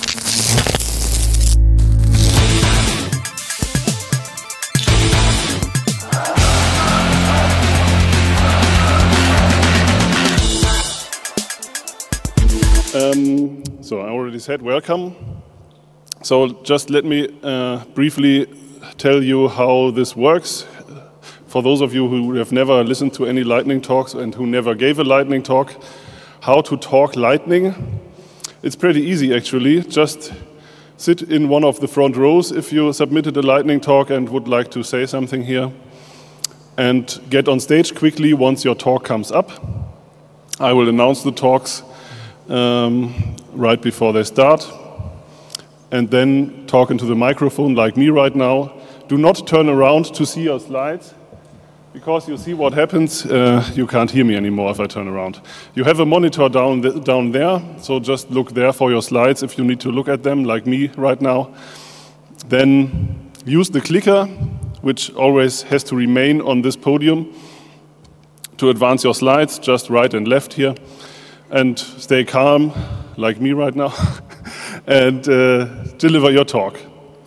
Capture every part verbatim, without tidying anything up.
Um, so I already said welcome. So just let me uh, briefly tell you how this works. For those of you who have never listened to any lightning talks and who never gave a lightning talk, how to talk lightning. It's pretty easy actually. Just sit in one of the front rows if you submitted a lightning talk and would like to say something here. And get on stage quickly once your talk comes up. I will announce the talks um, right before they start. And then talk into the microphone like me right now. Do not turn around to see your slides, because you see what happens. Uh, you can't hear me anymore if I turn around. You have a monitor down, th down there, so just look there for your slides if you need to look at them, like me right now. Then use the clicker, which always has to remain on this podium, to advance your slides, just right and left here. And stay calm, like me right now. And uh, deliver your talk.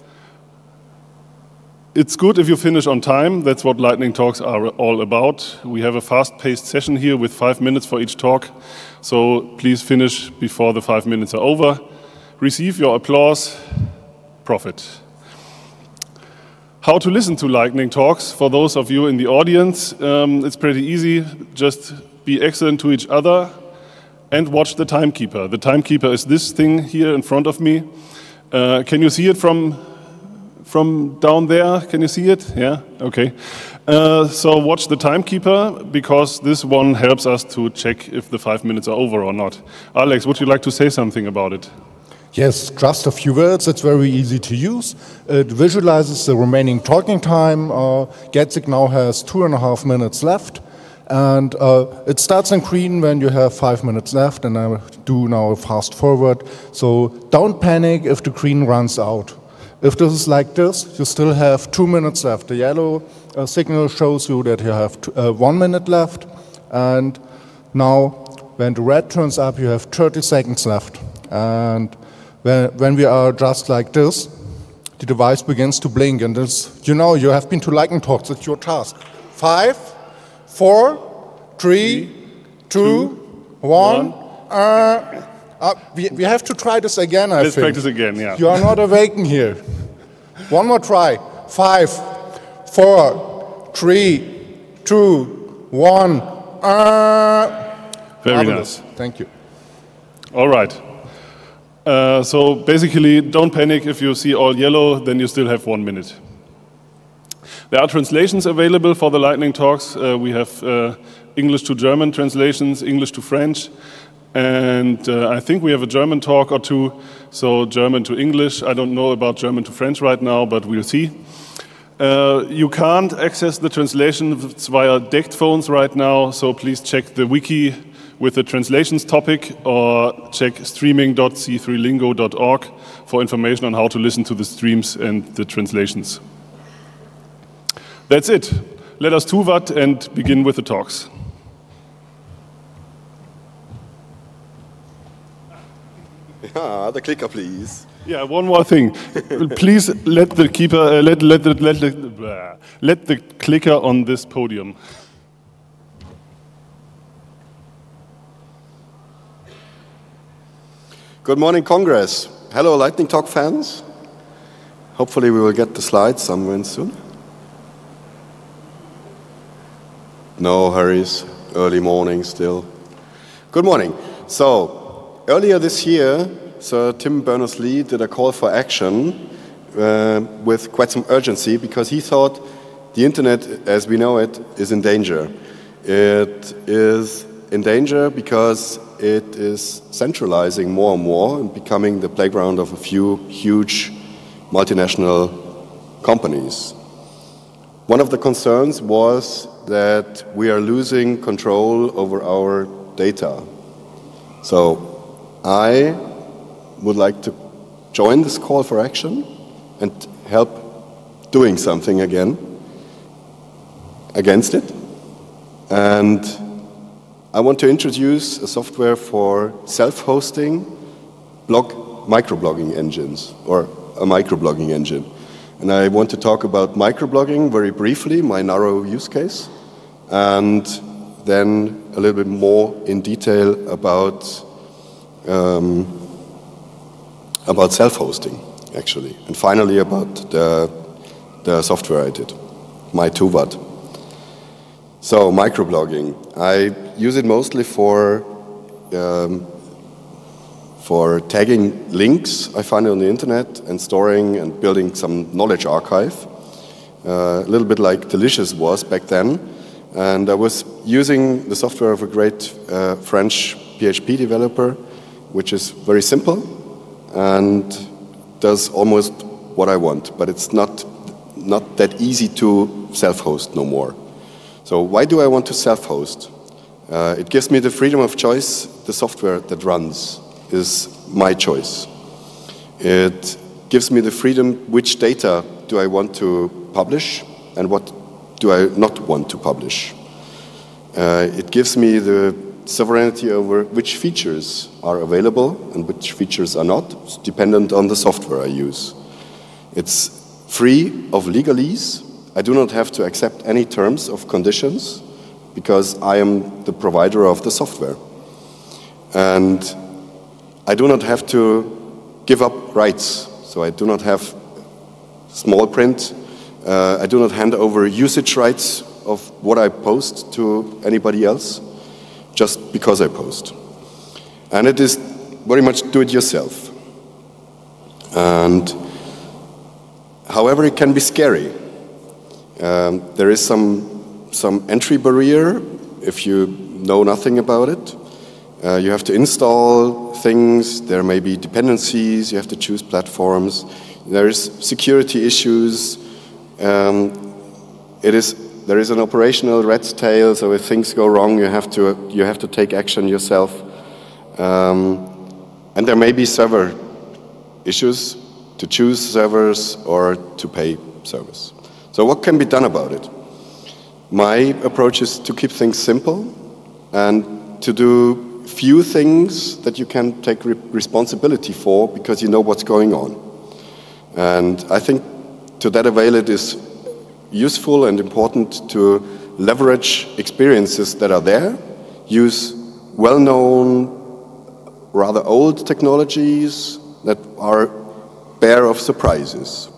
It's good if you finish on time. That's what lightning talks are all about. We have a fast-paced session here with five minutes for each talk. So please finish before the five minutes are over. Receive your applause. Profit. How to listen to lightning talks for those of you in the audience. Um, it's pretty easy. Just be excellent to each other. And watch the timekeeper. The timekeeper is this thing here in front of me. Uh, can you see it from, from down there? Can you see it? Yeah? Okay. Uh, so watch the timekeeper, because this one helps us to check if the five minutes are over or not. Alex, would you like to say something about it? Yes, just a few words. It's very easy to use. It visualizes the remaining talking time. Uh, gedsic now has two and a half minutes left. And uh, it starts in green when you have five minutes left, and I do now a fast forward. So don't panic if the green runs out. If this is like this, you still have two minutes left. The yellow uh, signal shows you that you have t uh, one minute left. And now when the red turns up, you have thirty seconds left. And when, when we are just like this, the device begins to blink. And this, you know, you have been to lightning talks, it's your task. Five. Four, three, three two, two, one. one. Uh, uh, we, we have to try this again, I Let's think. practice again, yeah. You are not awakened here. One more try. Five, four, three, two, one. Uh, Very marvelous. nice. Thank you. All right. Uh, so basically, don't panic if you see all yellow, then you still have one minute. There are translations available for the lightning talks. Uh, we have uh, English to German translations, English to French, and uh, I think we have a German talk or two, so German to English. I don't know about German to French right now, but we'll see. Uh, you can't access the translations via D E C T phones right now, so please check the wiki with the translations topic, or check streaming dot c three lingo dot org for information on how to listen to the streams and the translations. That's it. Let us do that and begin with the talks. Yeah, the clicker, please. Yeah, one more thing. Please let the keeper, uh, let let the, let the, blah, let the clicker on this podium. Good morning, Congress. Hello, Lightning Talk fans. Hopefully, we will get the slides somewhere soon. No hurries, early morning still. Good morning. So, earlier this year, Sir Tim Berners-Lee did a call for action uh, with quite some urgency, because he thought the internet, as we know it, is in danger. It is in danger because it is centralizing more and more and becoming the playground of a few huge multinational companies. One of the concerns was that we are losing control over our data. So I would like to join this call for action and help doing something again against it. And I want to introduce a software for self-hosting blog microblogging engines, or a microblogging engine. And I want to talk about microblogging very briefly, my narrow use case, and then a little bit more in detail about um, about self-hosting, actually, and finally about the the software I did, my two watt. So microblogging, I use it mostly for um, for tagging links I find on the internet and storing and building some knowledge archive, uh, a little bit like Delicious was back then. And I was using the software of a great uh, French P H P developer, which is very simple and does almost what I want, but it's not, not that easy to self-host no more. So why do I want to self-host? Uh, it gives me the freedom of choice. The software that runs is my choice. It gives me the freedom which data do I want to publish and what do I not want to publish. Uh, it gives me the sovereignty over which features are available and which features are not. It's dependent on the software I use. It's free of legalese. I do not have to accept any terms of conditions because I am the provider of the software. And I do not have to give up rights. So I do not have small print. Uh, I do not hand over usage rights of what I post to anybody else just because I post. And it is very much do-it-yourself. And however, it can be scary. Um, there is some, some entry barrier if you know nothing about it. Uh, you have to install things, there may be dependencies, you have to choose platforms, there is security issues, um, it is, there is an operational red tail, so if things go wrong you have to, you have to take action yourself. Um, and there may be server issues, to choose servers or to pay service. So what can be done about it? My approach is to keep things simple and to do few things that you can take re responsibility for because you know what's going on. And I think to that avail it is useful and important to leverage experiences that are there, use well-known, rather old technologies that are bare of surprises.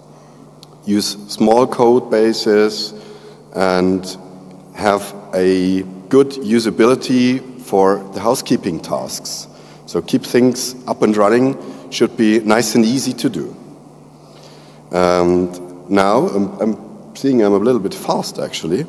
Use small code bases and have a good usability for the housekeeping tasks. So keep things up and running should be nice and easy to do. And now, I'm, I'm seeing I'm a little bit fast actually.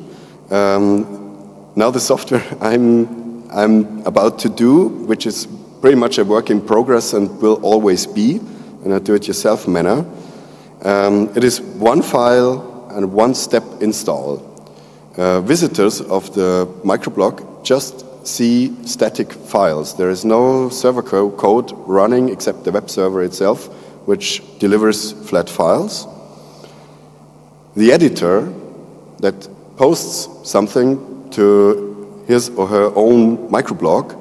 Um, now the software I'm, I'm about to do, which is pretty much a work in progress and will always be in a do-it-yourself manner, um, it is one file and one step install. Uh, visitors of the microblog just see static files. There is no server co code running except the web server itself, which delivers flat files. The editor that posts something to his or her own microblog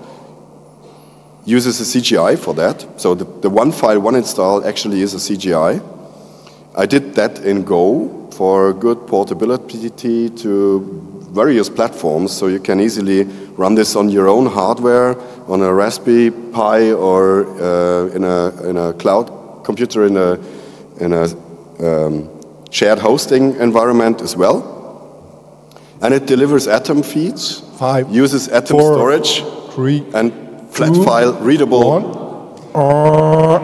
uses a C G I for that. So the, the one file, one install actually is a C G I. I did that in Go for good portability to various platforms, so you can easily run this on your own hardware, on a Raspberry Pi, or uh, in a in a cloud computer in a in a um, shared hosting environment as well. And it delivers Atom feeds, Five, uses Atom four, storage, three, and flat two, file readable. One. Uh,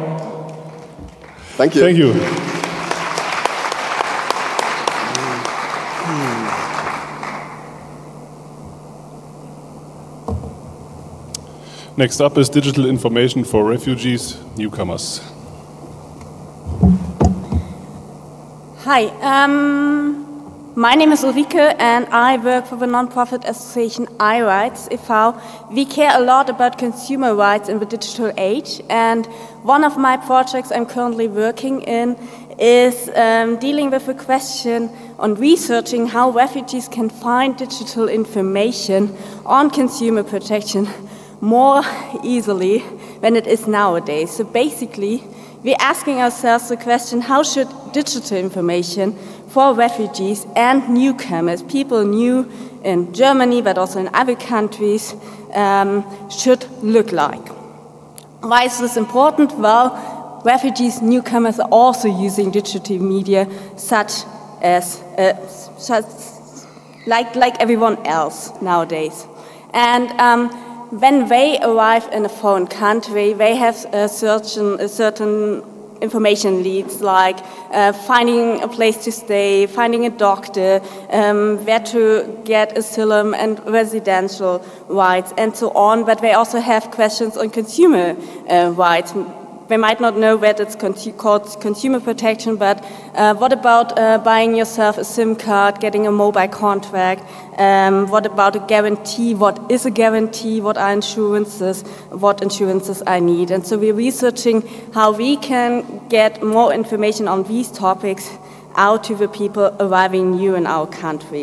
Thank you. Thank you. Next up is digital information for refugees, newcomers. Hi, um, my name is Ulrike and I work for the non-profit association iRights e V. We care a lot about consumer rights in the digital age, and one of my projects I'm currently working in is um, dealing with a question on researching how refugees can find digital information on consumer protection more easily than it is nowadays. So basically, we're asking ourselves the question, how should digital information for refugees and newcomers, people new in Germany but also in other countries, um, should look like? Why is this important? Well, refugees, newcomers are also using digital media such as, uh, such, like, like everyone else nowadays. And um, when they arrive in a foreign country, they have a certain, a certain information needs, like uh, finding a place to stay, finding a doctor, um, where to get asylum and residential rights, and so on. But they also have questions on consumer uh, rights. They might not know that it's con called consumer protection, but uh, what about uh, buying yourself a SIM card, getting a mobile contract? Um, what about a guarantee? What is a guarantee? What are insurances? What insurances I need? And so we're researching how we can get more information on these topics out to the people arriving new in our country.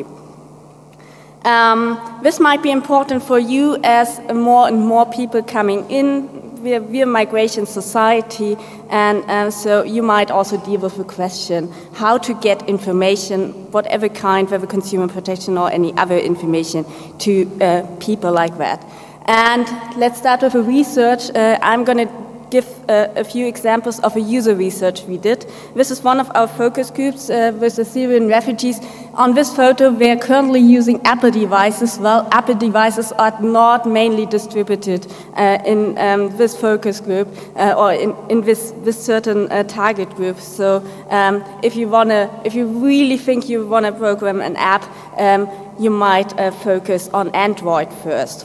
Um, this might be important for you as more and more people coming in. We're, we're a migration society, and uh, so you might also deal with the question how to get information, whatever kind, whether consumer protection or any other information, to uh, people like that. And let's start with the research. Uh, I'm going to give uh, a few examples of a user research we did. This is one of our focus groups uh, with the Syrian refugees. On this photo, we are currently using Apple devices. Well, Apple devices are not mainly distributed uh, in um, this focus group uh, or in, in this, this certain uh, target group. So um, if you wanna, if you really think you want to program an app, um, you might uh, focus on Android first.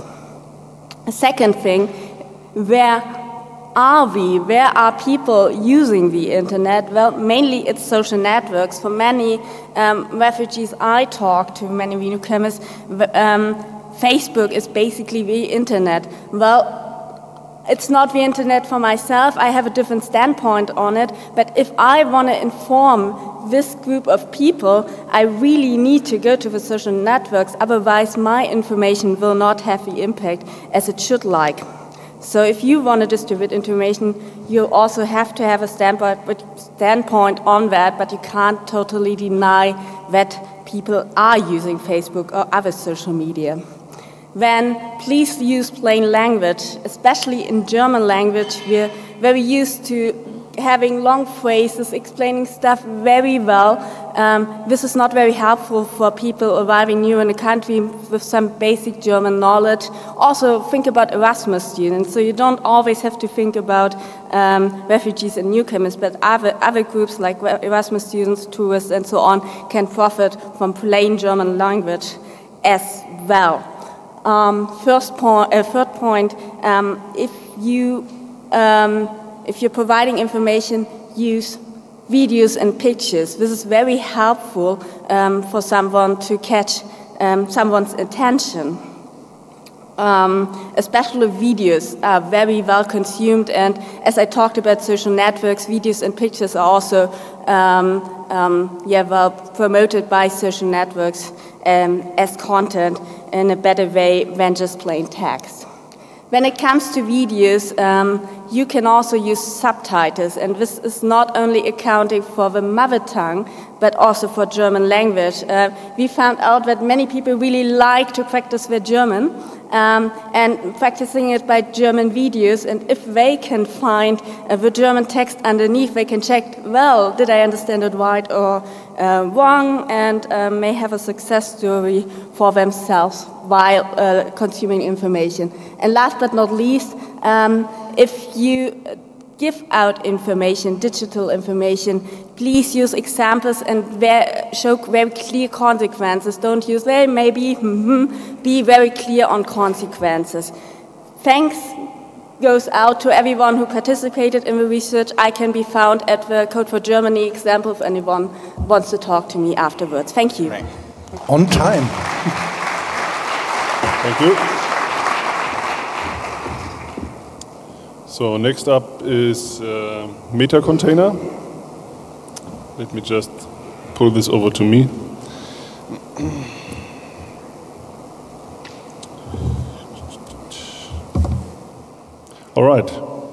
A second thing, where are we? Where are people using the internet? Well, mainly it's social networks. For many um, refugees I talk to, many newcomers, um, Facebook is basically the internet. Well, it's not the internet for myself. I have a different standpoint on it. But if I want to inform this group of people, I really need to go to the social networks. Otherwise, my information will not have the impact as it should like. So if you want to distribute information, you also have to have a standpoint on that, but you can't totally deny that people are using Facebook or other social media. Then please use plain language, especially in German language. We're very used to having long phrases, explaining stuff very well. Um, this is not very helpful for people arriving new in the country with some basic German knowledge. Also, think about Erasmus students. So you don't always have to think about um, refugees and newcomers, but other, other groups like Erasmus students, tourists, and so on can profit from plain German language as well. Um, first point, uh, third point, um, if you um, if you're providing information, use videos and pictures. This is very helpful um, for someone to catch um, someone's attention. Um, especially videos are very well consumed, and as I talked about social networks, videos and pictures are also um, um, yeah, well promoted by social networks um, as content in a better way than just plain text. When it comes to videos, um, you can also use subtitles, and this is not only accounting for the mother tongue, but also for German language. Uh, we found out that many people really like to practice their German, um, and practicing it by German videos, and if they can find uh, the German text underneath, they can check, well, did I understand it right or uh, wrong, and uh, may have a success story for themselves while uh, consuming information. And last but not least, um, if you give out information, digital information, please use examples and show very clear consequences. Don't use, well, maybe, mm-hmm, be very clear on consequences. Thanks goes out to everyone who participated in the research. I can be found at the Code for Germany example if anyone wants to talk to me afterwards. Thank you. On time. Thank you. So next up is uh, meta container. Let me just pull this over to me. All right.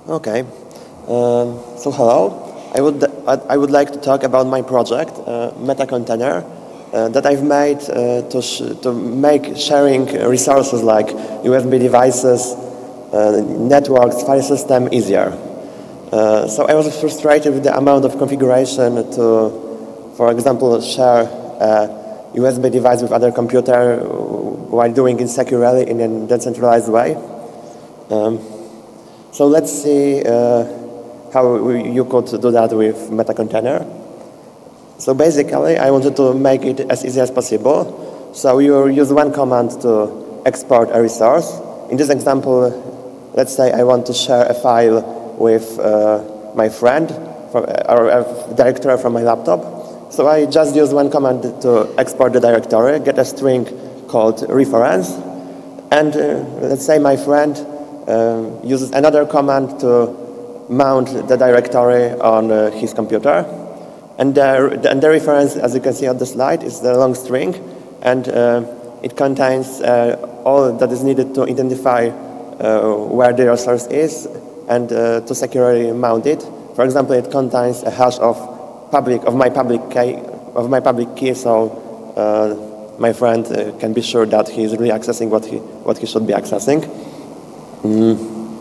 Okay. Um, so hello. I would I would like to talk about my project, uh, Meta Container, uh, that I've made uh, to sh to make sharing resources like U S B devices, uh, networks, file system easier. Uh, so I was frustrated with the amount of configuration to, for example, share a U S B device with other computer while doing it securely in a decentralized way. Um, so let's see uh, how we, you could do that with Meta Container. So basically, I wanted to make it as easy as possible. So you use one command to export a resource. In this example, let's say I want to share a file with uh, my friend from, or a directory from my laptop. So I just use one command to export the directory, get a string called reference, and uh, let's say my friend uh, uses another command to mount the directory on uh, his computer. And the, the, and the reference, as you can see on the slide, is the long string, and uh, it contains uh, all that is needed to identify uh, where the resource is and uh, to securely mount it. For example, it contains a hash of public of my public key, of my public key, so uh, my friend uh, can be sure that he is really accessing what he what he should be accessing. Mm.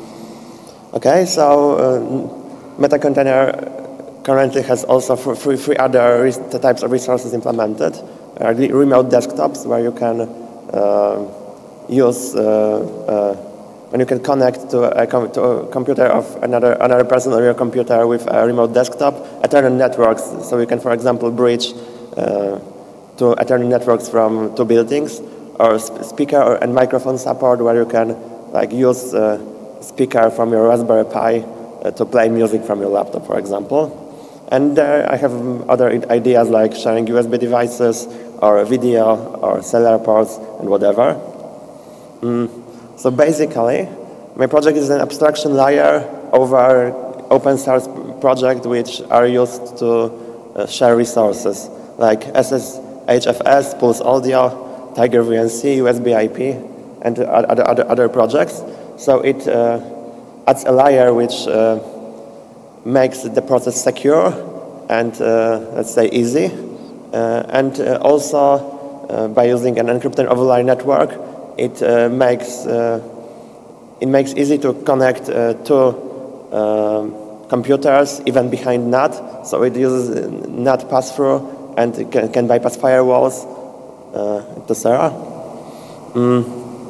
Okay, so uh, Meta Container currently has also three, three other types of resources implemented. Uh, remote desktops, where you can uh, use, uh, uh, when you can connect to a, com to a computer of another, another person on your computer with a remote desktop. Ethernet networks, so you can, for example, bridge uh, to Ethernet networks from two buildings, or sp speaker or, and microphone support, where you can like use uh, speaker from your Raspberry Pi uh, to play music from your laptop, for example. And uh, I have other ideas like sharing U S B devices, or video, or cellular ports, and whatever. Mm. So basically, my project is an abstraction layer over open source projects which are used to uh, share resources, like S S H F S, Pulse Audio, Tiger V N C, U S B I P, and other, other, other projects. So it uh, adds a layer which uh, makes the process secure and, uh, let's say, easy. Uh, and uh, also, uh, by using an encrypted overlay network, it uh, makes uh, it makes easy to connect uh, to um, computers, even behind N A T. So it uses N A T pass-through and it can, can bypass firewalls, uh, et cetera. Mm.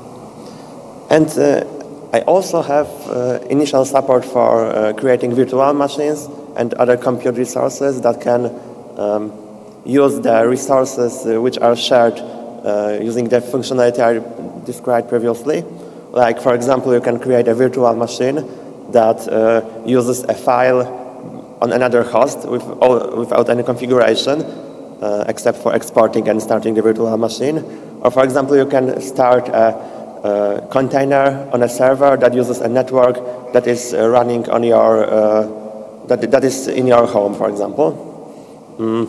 And uh, I also have uh, initial support for uh, creating virtual machines and other compute resources that can um, use the resources uh, which are shared uh, using the functionality I described previously. Like, for example, you can create a virtual machine that uh, uses a file on another host with all, without any configuration, uh, except for exporting and starting the virtual machine. Or, for example, you can start a Uh, container on a server that uses a network that is uh, running on your uh, that that is in your home, for example. Mm.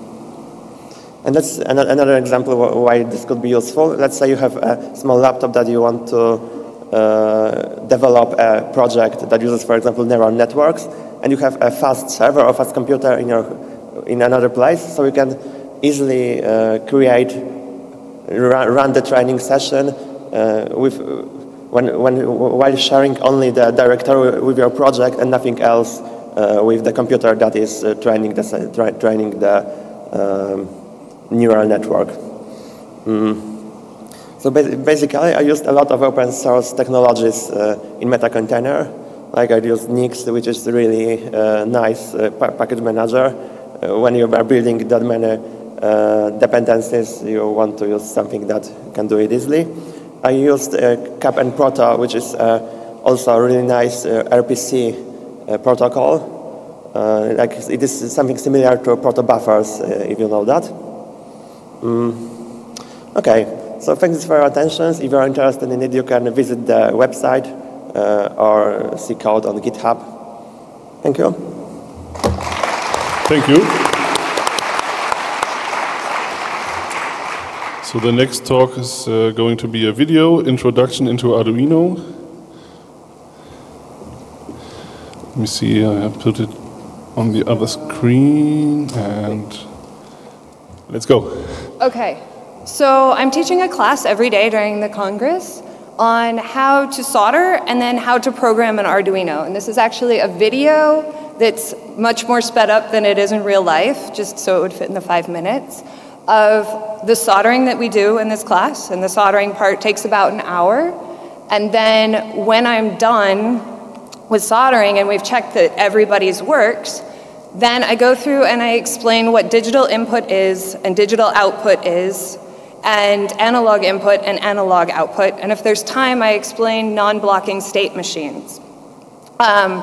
And that's another example why this could be useful. Let's say you have a small laptop that you want to uh, develop a project that uses, for example, neural networks, and you have a fast server or fast computer in your in another place, so you can easily uh, create run, run the training session. Uh, with, when, when, while sharing only the directory with your project and nothing else uh, with the computer that is uh, training the, tra training the um, neural network. Mm. So ba basically, I used a lot of open source technologies uh, in Meta Container. Like I used Nix, which is really uh, nice uh, pa package manager. Uh, when you are building that many uh, dependencies, you want to use something that can do it easily. I used uh, Cap and Proto, which is uh, also a really nice uh, R P C uh, protocol. Uh, like it is something similar to proto buffers, uh, if you know that. Mm. Okay, so thanks for your attention. If you're interested in it, you can visit the website uh, or see code on GitHub. Thank you. Thank you. So the next talk is uh, going to be a video, Introduction into Arduino. Let me see, I have put it on the other screen, and let's go. Okay, so I'm teaching a class every day during the Congress on how to solder and then how to program an Arduino. And this is actually a video that's much more sped up than it is in real life, just so it would fit in the five minutes, of the soldering that we do in this class. And the soldering part takes about an hour. And then when I'm done with soldering and we've checked that everybody's works, then I go through and I explain what digital input is and digital output is, and analog input and analog output. And if there's time, I explain non-blocking state machines. Um,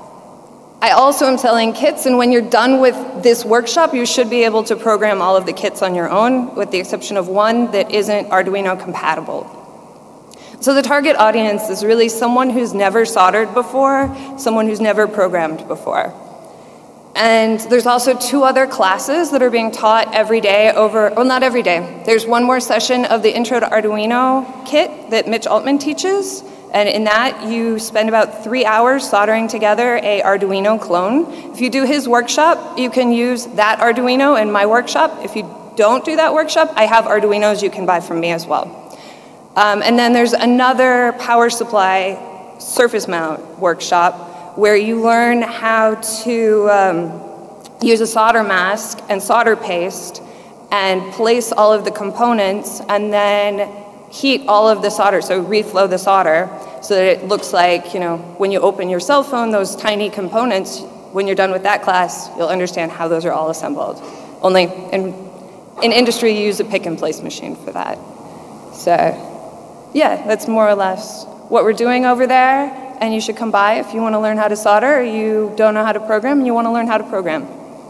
I also am selling kits, and when you're done with this workshop, you should be able to program all of the kits on your own, with the exception of one that isn't Arduino compatible. So the target audience is really someone who's never soldered before, someone who's never programmed before. And there's also two other classes that are being taught every day over, well, not every day. There's one more session of the Intro to Arduino kit that Mitch Altman teaches. And in that, you spend about three hours soldering together a Arduino clone. If you do his workshop, you can use that Arduino in my workshop. If you don't do that workshop, I have Arduinos you can buy from me as well. Um, and then there's another power supply surface mount workshop where you learn how to um, use a solder mask and solder paste and place all of the components and then heat all of the solder, so reflow the solder so that it looks like, you know, when you open your cell phone, those tiny components, when you're done with that class, you'll understand how those are all assembled. Only in, in industry, you use a pick and place machine for that. So. Yeah, that's more or less what we're doing over there, and you should come by if you want to learn how to solder, or you don't know how to program, and you want to learn how to program.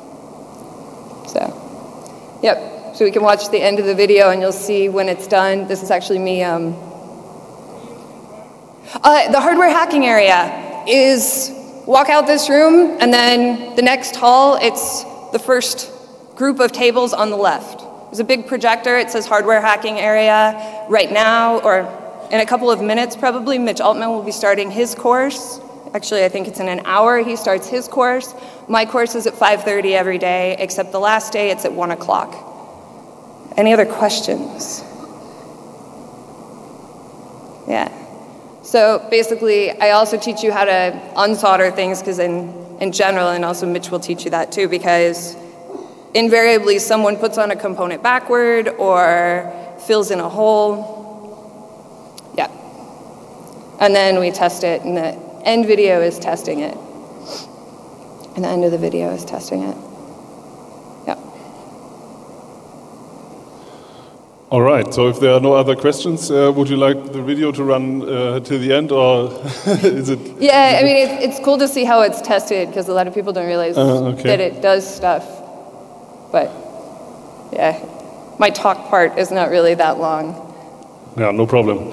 So, yep, so we can watch the end of the video, and you'll see when it's done. This is actually me. Um, uh, the hardware hacking area is walk out this room, and then the next hall, it's the first group of tables on the left. There's a big projector, it says hardware hacking area. Right now, or in a couple of minutes probably, Mitch Altman will be starting his course. Actually, I think it's in an hour he starts his course. My course is at five thirty every day, except the last day it's at one o'clock. Any other questions? Yeah. So basically, I also teach you how to unsolder things, because in, in general, and also Mitch will teach you that too, because invariably, someone puts on a component backward or fills in a hole. Yeah. And then we test it, and the end video is testing it. And the end of the video is testing it. Yeah. All right, so if there are no other questions, uh, would you like the video to run uh, till the end, or is it? Yeah, I mean, it, it's cool to see how it's tested, because a lot of people don't realize uh, okay. that it does stuff. But, yeah, my talk part is not really that long. Yeah, no problem.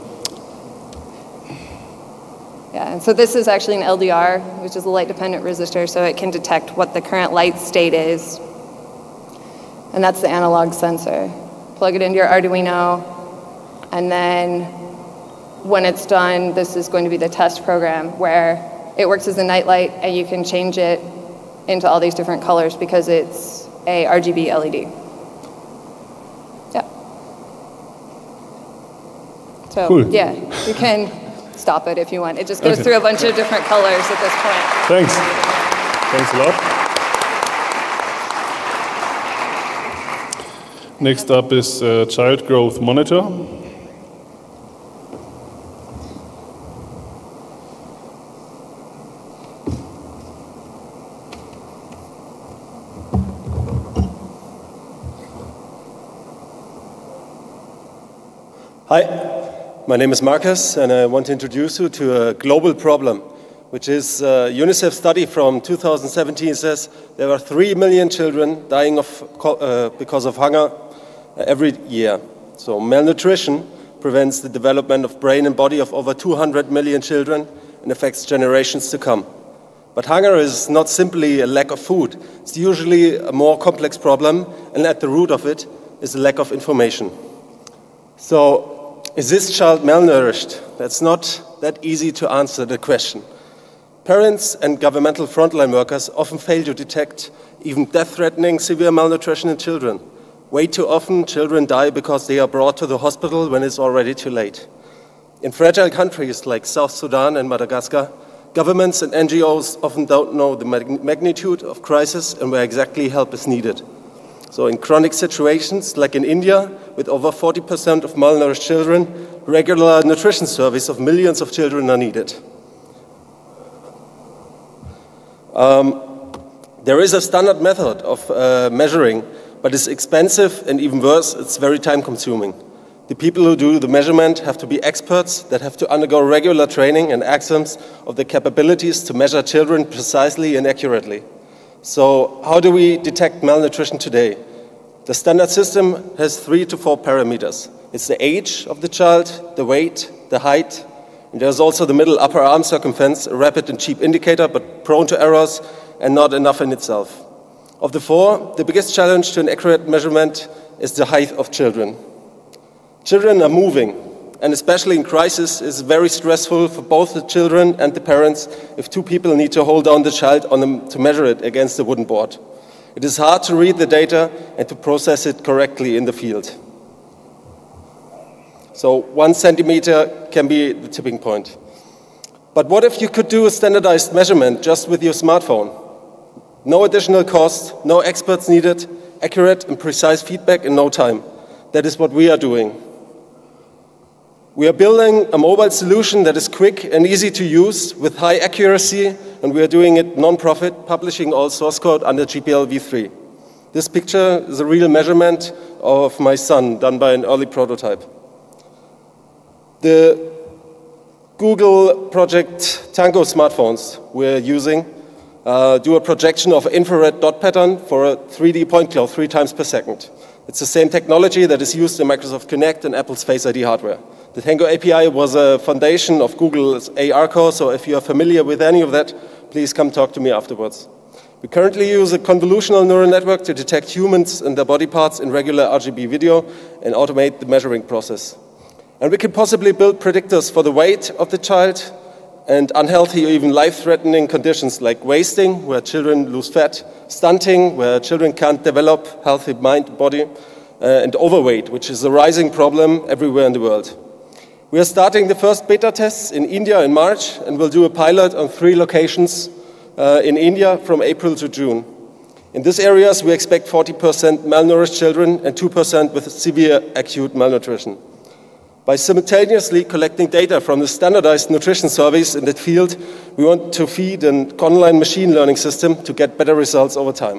Yeah, and so this is actually an L D R, which is a light-dependent resistor, so it can detect what the current light state is. And that's the analog sensor. Plug it into your Arduino, and then when it's done, this is going to be the test program where it works as a night light, and you can change it into all these different colors because it's a R G B L E D. Yeah. So, cool. Yeah, you can stop it if you want. It just goes okay. through a bunch of different colors at this point. Thanks. Thanks a lot. Next up is uh, child growth monitor. Hi, my name is Marcus, and I want to introduce you to a global problem, which is a UNICEF study from two thousand seventeen says there are three million children dying of, uh, because of hunger every year. So malnutrition prevents the development of brain and body of over two hundred million children and affects generations to come. But hunger is not simply a lack of food. It's usually a more complex problem, and at the root of it is a lack of information. So, is this child malnourished? That's not that easy to answer the question. Parents and governmental frontline workers often fail to detect even death-threatening severe malnutrition in children. Way too often, children die because they are brought to the hospital when it's already too late. In fragile countries like South Sudan and Madagascar, governments and N G Os often don't know the magnitude of crisis and where exactly help is needed. So in chronic situations, like in India, with over forty percent of malnourished children, regular nutrition service of millions of children are needed. Um, there is a standard method of uh, measuring, but it's expensive, and even worse, it's very time-consuming. The people who do the measurement have to be experts that have to undergo regular training and exams of the capabilities to measure children precisely and accurately. So how do we detect malnutrition today? The standard system has three to four parameters. It's the age of the child, the weight, the height, and there's also the middle upper arm circumference, a rapid and cheap indicator, but prone to errors and not enough in itself. Of the four, the biggest challenge to an accurate measurement is the height of children. Children are moving, and especially in crisis, it's very stressful for both the children and the parents if two people need to hold down the child on them to measure it against the wooden board. It is hard to read the data and to process it correctly in the field. So one centimeter can be the tipping point. But what if you could do a standardized measurement just with your smartphone? No additional cost, no experts needed, accurate and precise feedback in no time. That is what we are doing. We are building a mobile solution that is quick and easy to use with high accuracy, and we are doing it non-profit, publishing all source code under G P L v three. This picture is a real measurement of my son done by an early prototype. The Google Project Tango smartphones we're using uh, do a projection of infrared dot pattern for a three D point cloud three times per second. It's the same technology that is used in Microsoft Kinect and Apple's Face I D hardware. The Tango A P I was a foundation of Google's A R core, so if you are familiar with any of that, please come talk to me afterwards. We currently use a convolutional neural network to detect humans and their body parts in regular R G B video and automate the measuring process. And we can possibly build predictors for the weight of the child and unhealthy or even life-threatening conditions like wasting, where children lose fat, stunting, where children can't develop healthy mind, body, uh, and overweight, which is a rising problem everywhere in the world. We are starting the first beta tests in India in March, and we'll do a pilot on three locations uh, in India from April to June. In these areas, we expect forty percent malnourished children and two percent with severe acute malnutrition. By simultaneously collecting data from the standardized nutrition surveys in that field, we want to feed an online machine learning system to get better results over time.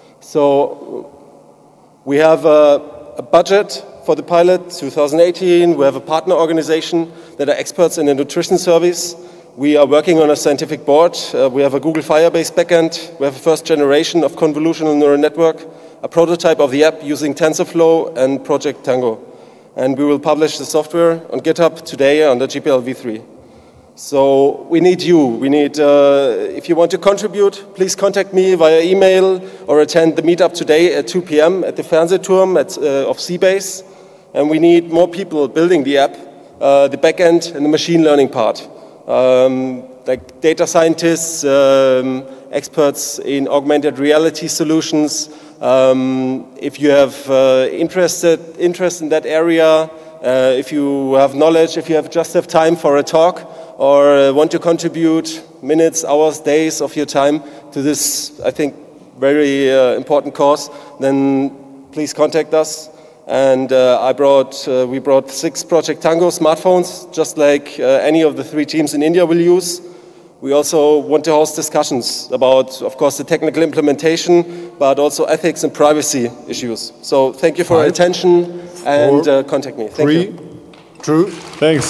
So we have a, a budget for the pilot, two thousand eighteen. We have a partner organization that are experts in the nutrition surveys. We are working on a scientific board. Uh, we have a Google Firebase backend. We have a first generation of convolutional neural network, a prototype of the app using TensorFlow and Project Tango. And we will publish the software on GitHub today under G P L v three. So we need you. We need, uh, if you want to contribute, please contact me via email or attend the meetup today at two p m at the Fernsehturm at, uh, of Seabase. And we need more people building the app, uh, the backend and the machine learning part. Um, like data scientists, um, experts in augmented reality solutions. Um, if you have uh, interested, interest in that area, uh, if you have knowledge, if you have just have time for a talk or uh, want to contribute minutes, hours, days of your time to this, I think, very uh, important cause, then please contact us. And uh, I brought, uh, we brought six Project Tango smartphones, just like uh, any of the three teams in India will use. We also want to host discussions about, of course, the technical implementation, but also ethics and privacy issues. So thank you for your attention, and four, uh, contact me. Thank three, you. Two. Thanks.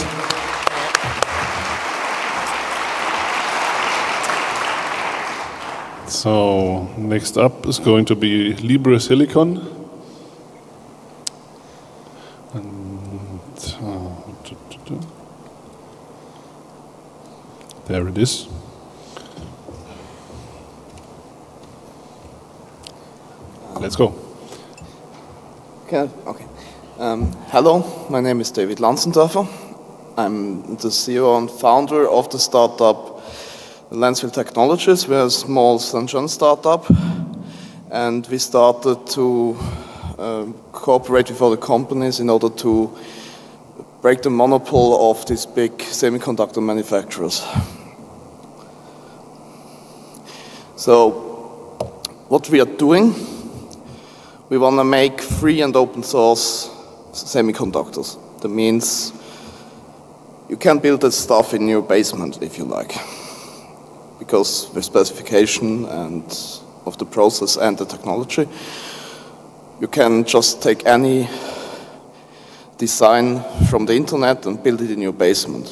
So next up is going to be Libre Silicon. And, uh, there it is. Let's go. Okay. okay. Um, hello, my name is David Lanzendorfer. I'm the C E O and founder of the startup Lansville Technologies. We're a small Saint John startup, and we started to uh, cooperate with other companies in order to break the monopoly of these big semiconductor manufacturers. So, what we are doing, we want to make free and open source semiconductors. That means you can build this stuff in your basement if you like, because the specification and of the process and the technology, you can just take any design from the internet and build it in your basement.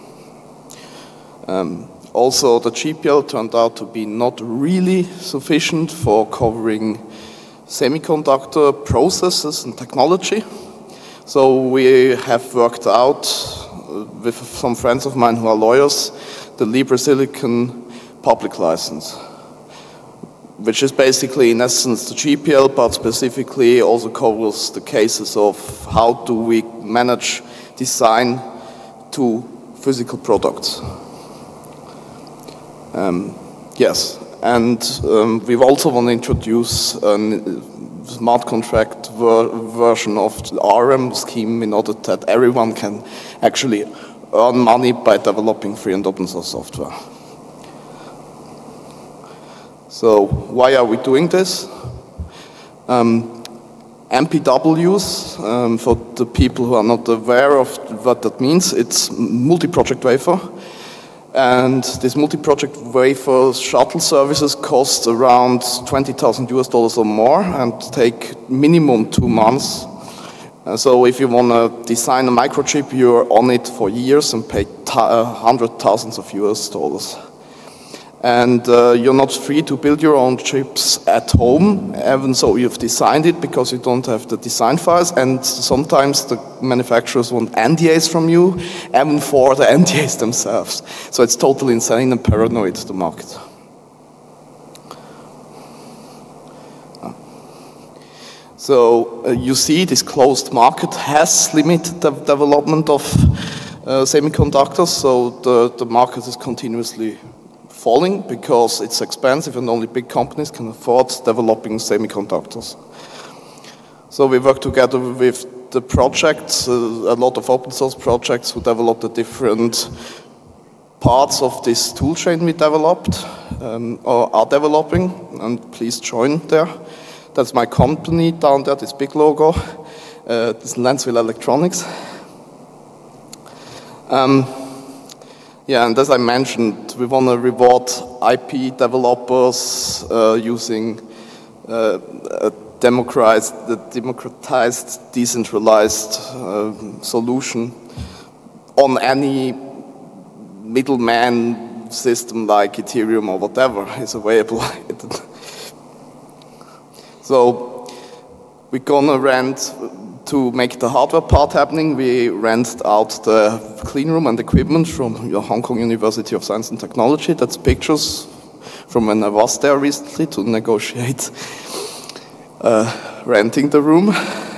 Um, also, the G P L turned out to be not really sufficient for covering semiconductor processes and technology. So we have worked out uh, with some friends of mine who are lawyers, the Libre Silicon public license, which is basically in essence the G P L, but specifically also covers the cases of how do we manage design to physical products. Um, yes, and um, we also want to introduce a smart contract ver version of the R M scheme in order that everyone can actually earn money by developing free and open source software. So why are we doing this? Um, M P Ws, um, for the people who are not aware of what that means, it's multi-project wafer. And this multi-project wafer shuttle services cost around twenty thousand US dollars or more and take minimum two months. Uh, so if you want to design a microchip, you're on it for years and pay uh, hundred thousands of US dollars. And uh, you're not free to build your own chips at home, even though you've designed it, because you don't have the design files. And sometimes the manufacturers want N D As from you, even for the N D As themselves. So it's totally insane and paranoid, the market. So uh, you see this closed market has limited the development of uh, semiconductors, so the, the market is continuously falling because it's expensive and only big companies can afford developing semiconductors. So we work together with the projects, uh, a lot of open source projects who develop the different parts of this tool chain we developed um, or are developing, and please join there. That's my company down there, this big logo. Uh, this is Lansville Electronics. Um, Yeah, and as I mentioned, we want to reward I P developers uh, using uh, a democratized, a democratized decentralized uh, solution on any middleman system like Ethereum or whatever is available. So we're gonna rent, to make the hardware part happening, we rented out the clean room and equipment from the Hong Kong University of Science and Technology. That's pictures from when I was there recently to negotiate uh, renting the room.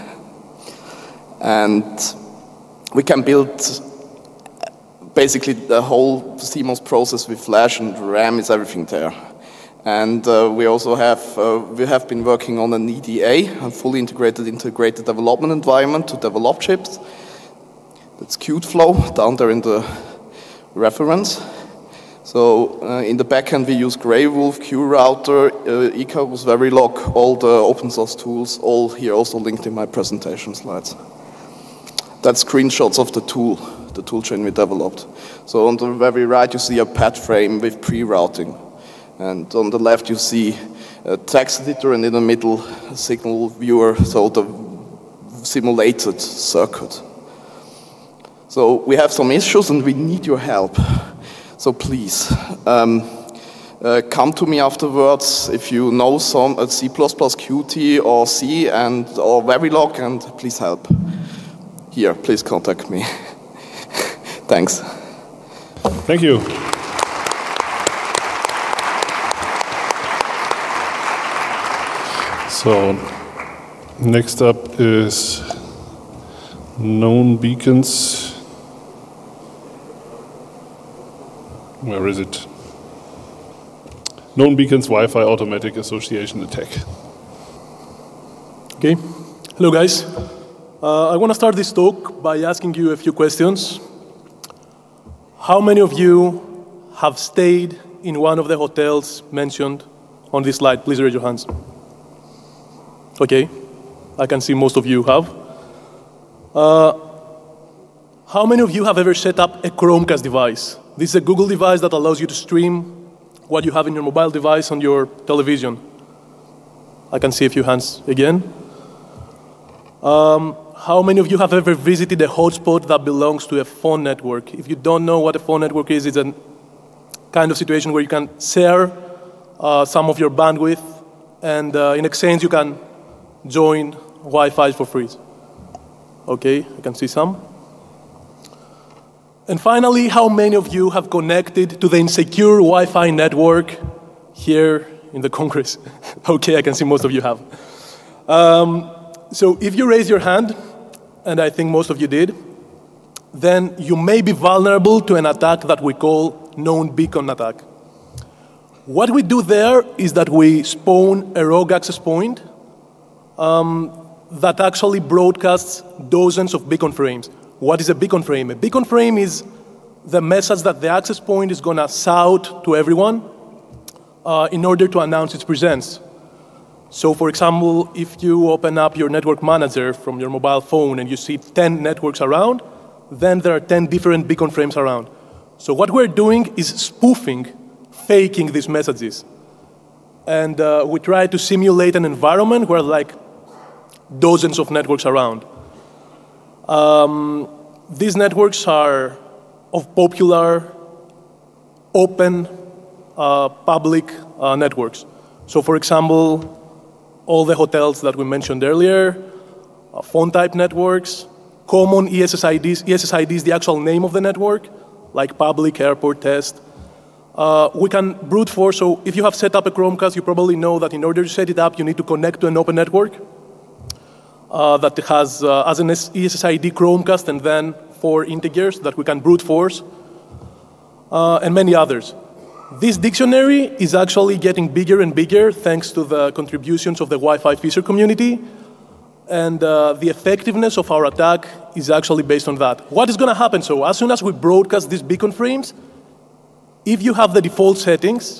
And we can build basically the whole C MOS process with flash and RAM, is everything there. And uh, we also have, uh, we have been working on an E D A, a fully integrated integrated development environment to develop chips. That's Qtflow down there in the reference. So uh, in the backend we use Graywolf, QRouter, uh, Icarus, Verilog, all the open source tools, all here also linked in my presentation slides. That's screenshots of the tool, the tool chain we developed. So on the very right you see a pad frame with pre-routing. And on the left you see a text editor, and in the middle a signal viewer, so the simulated circuit. So we have some issues and we need your help. So please, um, uh, come to me afterwards if you know some uh, C plus plus, Qt or C and or Verilog, and please help. Here, please contact me. Thanks. Thank you. So, next up is known beacons. Where is it? known beacons Wi-Fi automatic association attack. Okay. Hello, guys. Uh, I want to start this talk by asking you a few questions. How many of you have stayed in one of the hotels mentioned on this slide? Please raise your hands. Okay. I can see most of you have. Uh, how many of you have ever set up a Chromecast device? This is a Google device that allows you to stream what you have in your mobile device on your television. I can see a few hands again. Um, how many of you have ever visited a hotspot that belongs to a phone network? If you don't know what a phone network is, it's a kind of situation where you can share uh, some of your bandwidth, and uh, in exchange you can join Wi-Fi for free. Okay, I can see some. And finally, how many of you have connected to the insecure Wi-Fi network here in the Congress? Okay, I can see most of you have. Um, so if you raise your hand, and I think most of you did, then you may be vulnerable to an attack that we call known beacon attack. What we do there is that we spawn a rogue access point um, that actually broadcasts dozens of beacon frames. What is a beacon frame? A beacon frame is the message that the access point is going to shout to everyone uh, in order to announce its presence. So for example, if you open up your network manager from your mobile phone and you see ten networks around, then there are ten different beacon frames around. So what we're doing is spoofing, faking these messages. And uh, we try to simulate an environment where like dozens of networks around. Um, these networks are of popular, open, uh, public uh, networks. So for example, all the hotels that we mentioned earlier, uh, phone type networks, common E S S I Ds. E S S I D is the actual name of the network, like public, airport, test. Uh, we can brute force, so if you have set up a Chromecast, you probably know that in order to set it up, you need to connect to an open network uh, that has uh, as an E S S I D Chromecast and then four integers that we can brute force, uh, and many others. This dictionary is actually getting bigger and bigger thanks to the contributions of the Wi-Fi Fisher community, and uh, the effectiveness of our attack is actually based on that. What is going to happen? So as soon as we broadcast these beacon frames, if you have the default settings,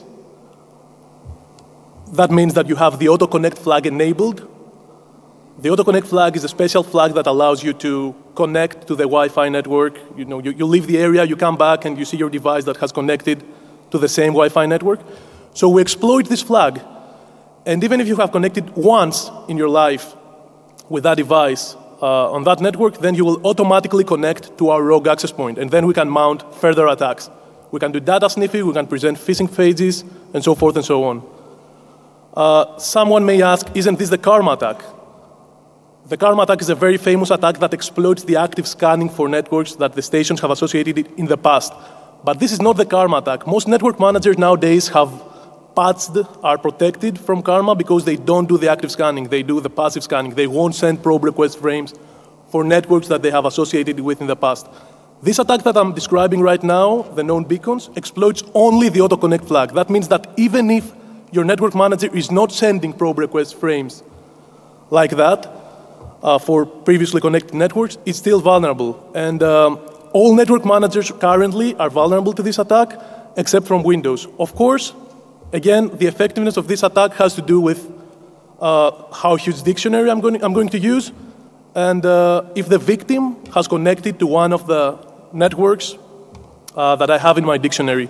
that means that you have the auto-connect flag enabled. The auto-connect flag is a special flag that allows you to connect to the Wi-Fi network. You know, you, you leave the area, you come back, and you see your device that has connected to the same Wi-Fi network. So we exploit this flag. And even if you have connected once in your life with that device uh, on that network, then you will automatically connect to our rogue access point. And then we can mount further attacks. We can do data sniffing, we can present phishing pages, and so forth and so on. Uh, someone may ask, isn't this the Karma attack? The Karma attack is a very famous attack that exploits the active scanning for networks that the stations have associated in the past. But this is not the Karma attack. Most network managers nowadays have patched, are protected from Karma because they don't do the active scanning. They do the passive scanning. They won't send probe request frames for networks that they have associated with in the past. This attack that I'm describing right now, the known beacons, exploits only the auto-connect flag. That means that even if your network manager is not sending probe request frames like that uh, for previously connected networks, it's still vulnerable. And um, all network managers currently are vulnerable to this attack, except from Windows. Of course, again, the effectiveness of this attack has to do with uh, how huge dictionary I'm going, I'm going to use, and uh, if the victim has connected to one of the networks uh, that I have in my dictionary.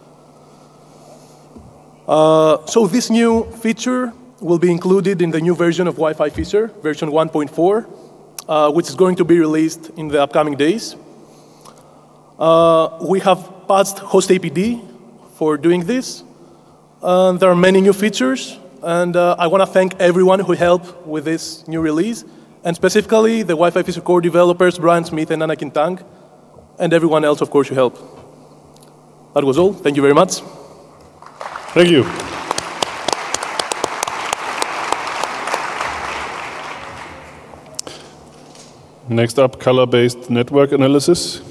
Uh, so this new feature will be included in the new version of Wi-Fi Fisher, version one point four, uh, which is going to be released in the upcoming days. Uh, we have patched host A P D for doing this. Uh, there are many new features, and uh, I want to thank everyone who helped with this new release, and specifically the Wi-Fi Fisher core developers, Brian Smith and Anakin Tang, and everyone else, of course, who helped. That was all. Thank you very much. Thank you. Next up, color-based network analysis.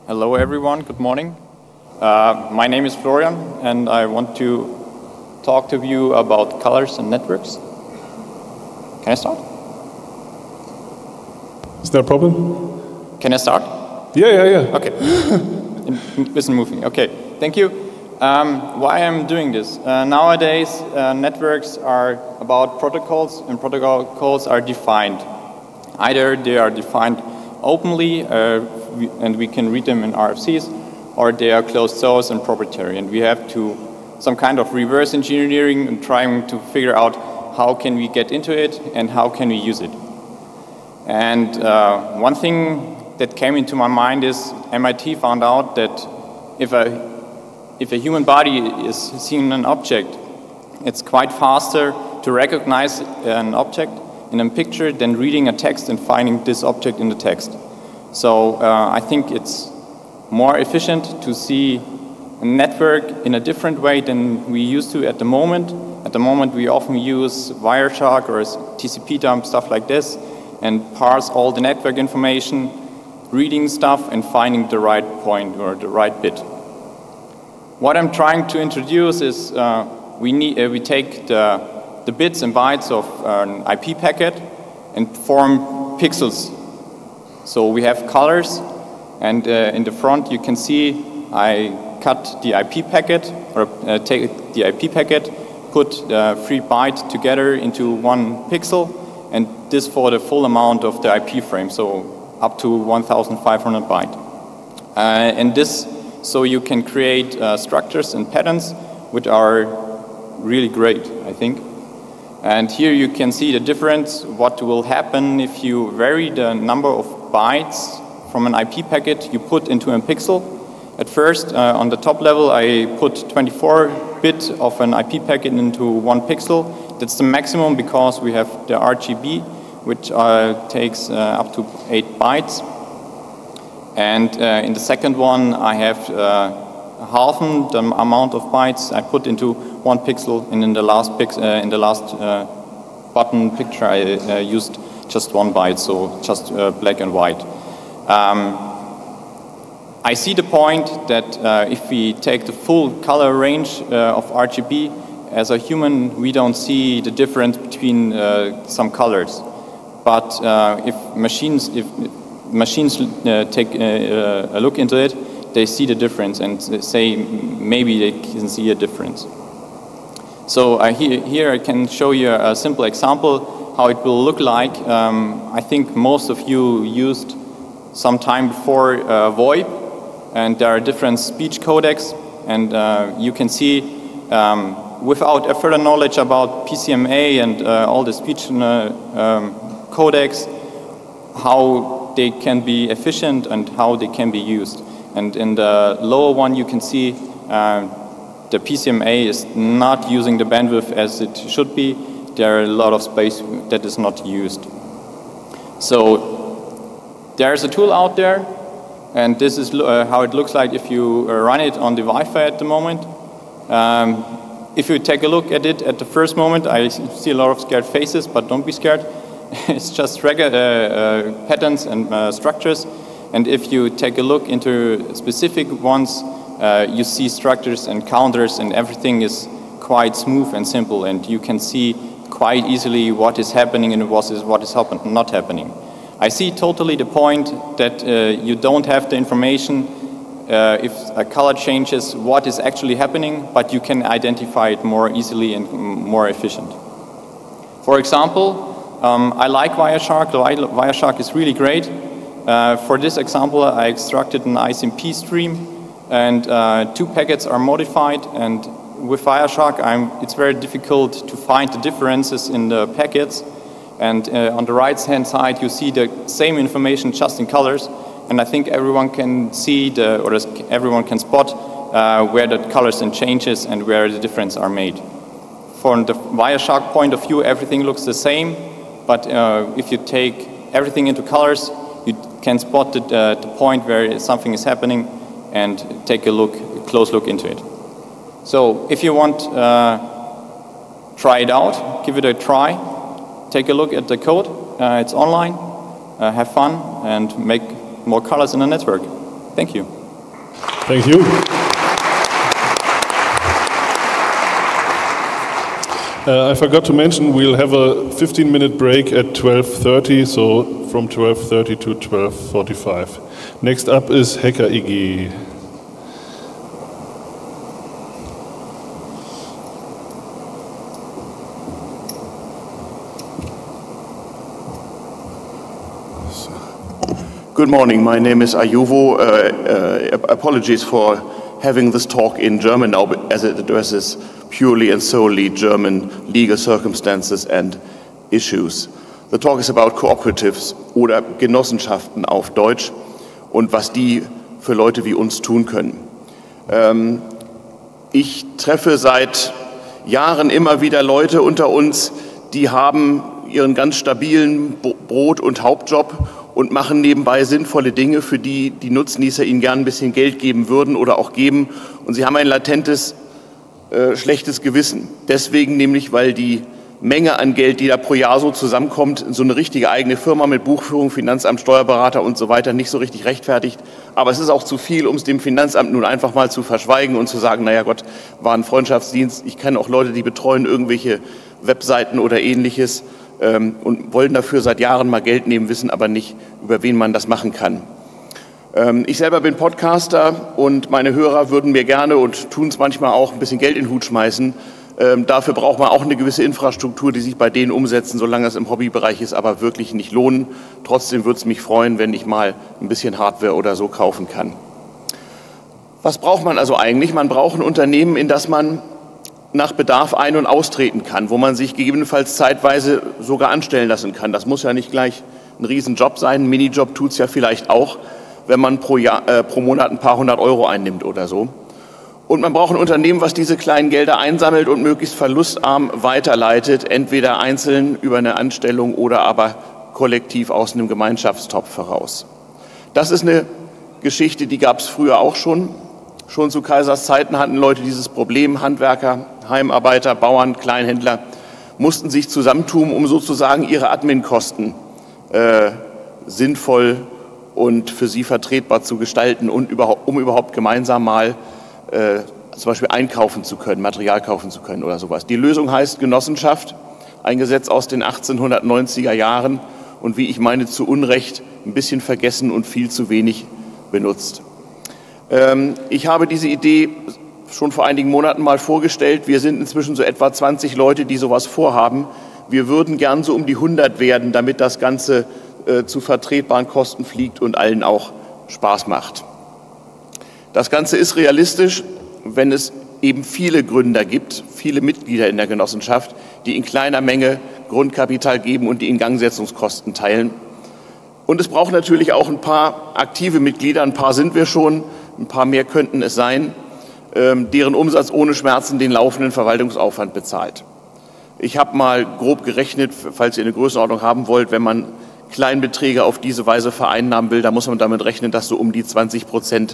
Hello everyone, good morning. Uh, my name is Florian and I want to talk to you about colors and networks. Can I start? Is there a problem? Can I start? Yeah, yeah, yeah. Okay. Listen, moving. Okay, thank you. Um, why I'm doing this? Uh, nowadays, uh, networks are about protocols, and protocols are defined. Either they are defined openly, uh, we, and we can read them in R F Cs, or they are closed source and proprietary, and we have to some kind of reverse engineering and trying to figure out how can we get into it and how can we use it. And uh, one thing that came into my mind is M I T found out that if a if a human body is seeing an object, it's quite faster to recognize an object in a picture than reading a text and finding this object in the text. So uh, I think it's more efficient to see a network in a different way than we used to at the moment. At the moment we often use Wireshark or T C P dump, stuff like this, and parse all the network information, reading stuff and finding the right point or the right bit. What I'm trying to introduce is uh, we, need, uh, we take the the bits and bytes of an I P packet and form pixels. So we have colors, and uh, in the front you can see I cut the I P packet, or uh, take the I P packet, put the three bytes together into one pixel, and this for the full amount of the I P frame, so up to one thousand five hundred bytes. Uh, and this, so you can create uh, structures and patterns which are really great, I think. And here you can see the difference, what will happen if you vary the number of bytes from an I P packet you put into a pixel. At first, uh, on the top level, I put twenty-four bit of an I P packet into one pixel. That's the maximum because we have the R G B, which uh, takes uh, up to eight bytes. And uh, in the second one, I have uh, half the amount of bytes I put into one pixel, and in the last pix uh, in the last uh, button picture I uh, used just one byte, so just uh, black and white. Um, I see the point that uh, if we take the full color range uh, of R G B, as a human we don't see the difference between uh, some colors. But uh, if machines, if machines uh, take uh, a look into it, they see the difference and say maybe they can see a difference. So uh, here, here I can show you a simple example how it will look like. Um, I think most of you used some time before uh, VoIP, and there are different speech codecs, and uh, you can see um, without a further knowledge about P C M A and uh, all the speech uh, um, codecs, how they can be efficient and how they can be used. And in the lower one you can see uh, the P C M A is not using the bandwidth as it should be. There are a lot of space that is not used. So there's a tool out there, and this is uh, how it looks like if you uh, run it on the Wi-Fi at the moment. Um, if you take a look at it at the first moment, I see a lot of scared faces, but don't be scared. It's just regular uh, uh, patterns and uh, structures. And if you take a look into specific ones, uh, you see structures and counters, and everything is quite smooth and simple, and you can see quite easily what is happening and what is, what is happen not happening. I see totally the point that uh, you don't have the information uh, if a color changes what is actually happening, but you can identify it more easily and more efficient. For example, um, I like Wireshark. Wireshark is really great. Uh, for this example, I extracted an I S M P stream, and uh, two packets are modified, and with Wireshark I'm, it's very difficult to find the differences in the packets. And uh, on the right hand side you see the same information just in colors, and I think everyone can see the, or everyone can spot uh, where the colors and changes and where the differences are made. From the Wireshark point of view everything looks the same, but uh, if you take everything into colors you can spot the, uh, the point where something is happening and take a look, a close look into it. So if you want, uh, try it out, give it a try. Take a look at the code, uh, it's online, uh, have fun and make more colors in the network. Thank you. Thank you. Uh, I forgot to mention we'll have a fifteen minute break at twelve thirty, so from twelve thirty to twelve forty-five. Next up is Hacker I G. Good morning, my name is Ayuvo. Uh, uh, apologies for having this talk in German now, as it addresses purely and solely German legal circumstances and issues. The talk is about cooperatives oder Genossenschaften auf Deutsch und was die für Leute wie uns tun können. Ähm, ich treffe seit Jahren immer wieder Leute unter uns, die haben ihren ganz stabilen Brot- und Hauptjob und machen nebenbei sinnvolle Dinge, für die die Nutznießer ihnen gern ein bisschen Geld geben würden oder auch geben. Und sie haben ein latentes, äh, schlechtes Gewissen. Deswegen nämlich, weil die Menge an Geld, die da pro Jahr so zusammenkommt, so eine richtige eigene Firma mit Buchführung, Finanzamt, Steuerberater und so weiter nicht so richtig rechtfertigt. Aber es ist auch zu viel, um es dem Finanzamt nun einfach mal zu verschweigen und zu sagen, naja Gott, war ein Freundschaftsdienst. Ich kenne auch Leute, die betreuen irgendwelche Webseiten oder Ähnliches. Und wollen dafür seit Jahren mal Geld nehmen, wissen aber nicht, über wen man das machen kann. Ich selber bin Podcaster und meine Hörer würden mir gerne und tun es manchmal auch ein bisschen Geld in den Hut schmeißen. Dafür braucht man auch eine gewisse Infrastruktur, die sich bei denen umsetzen, solange es im Hobbybereich ist, aber wirklich nicht lohnen. Trotzdem würde es mich freuen, wenn ich mal ein bisschen Hardware oder so kaufen kann. Was braucht man also eigentlich? Man braucht ein Unternehmen, in das man nach Bedarf ein- und austreten kann, wo man sich gegebenenfalls zeitweise sogar anstellen lassen kann. Das muss ja nicht gleich ein Riesenjob sein. Ein Minijob tut es ja vielleicht auch, wenn man pro, Jahr, äh, pro Monat ein paar hundert Euro einnimmt oder so. Und man braucht ein Unternehmen, was diese kleinen Gelder einsammelt und möglichst verlustarm weiterleitet, entweder einzeln über eine Anstellung oder aber kollektiv aus einem Gemeinschaftstopf heraus. Das ist eine Geschichte, die gab es früher auch schon. Schon zu Kaisers Zeiten hatten Leute dieses Problem. Handwerker, Heimarbeiter, Bauern, Kleinhändler mussten sich zusammentun, um sozusagen ihre Adminkosten äh, sinnvoll und für sie vertretbar zu gestalten und überhaupt, um überhaupt gemeinsam mal äh, zum Beispiel einkaufen zu können, Material kaufen zu können oder sowas. Die Lösung heißt Genossenschaft, ein Gesetz aus den achtzehnhundertneunziger Jahren und wie ich meine zu Unrecht ein bisschen vergessen und viel zu wenig benutzt. Ich habe diese Idee schon vor einigen Monaten mal vorgestellt. Wir sind inzwischen so etwa zwanzig Leute, die sowas vorhaben. Wir würden gern so um die hundert werden, damit das Ganze äh, zu vertretbaren Kosten fliegt und allen auch Spaß macht. Das Ganze ist realistisch, wenn es eben viele Gründer gibt, viele Mitglieder in der Genossenschaft, die in kleiner Menge Grundkapital geben und die Ingangsetzungskosten teilen. Und es braucht natürlich auch ein paar aktive Mitglieder, ein paar sind wir schon, ein paar mehr könnten es sein, deren Umsatz ohne Schmerzen den laufenden Verwaltungsaufwand bezahlt. Ich habe mal grob gerechnet, falls ihr eine Größenordnung haben wollt, wenn man Kleinbeträge auf diese Weise vereinnahmen will, dann muss man damit rechnen, dass so um die zwanzig Prozent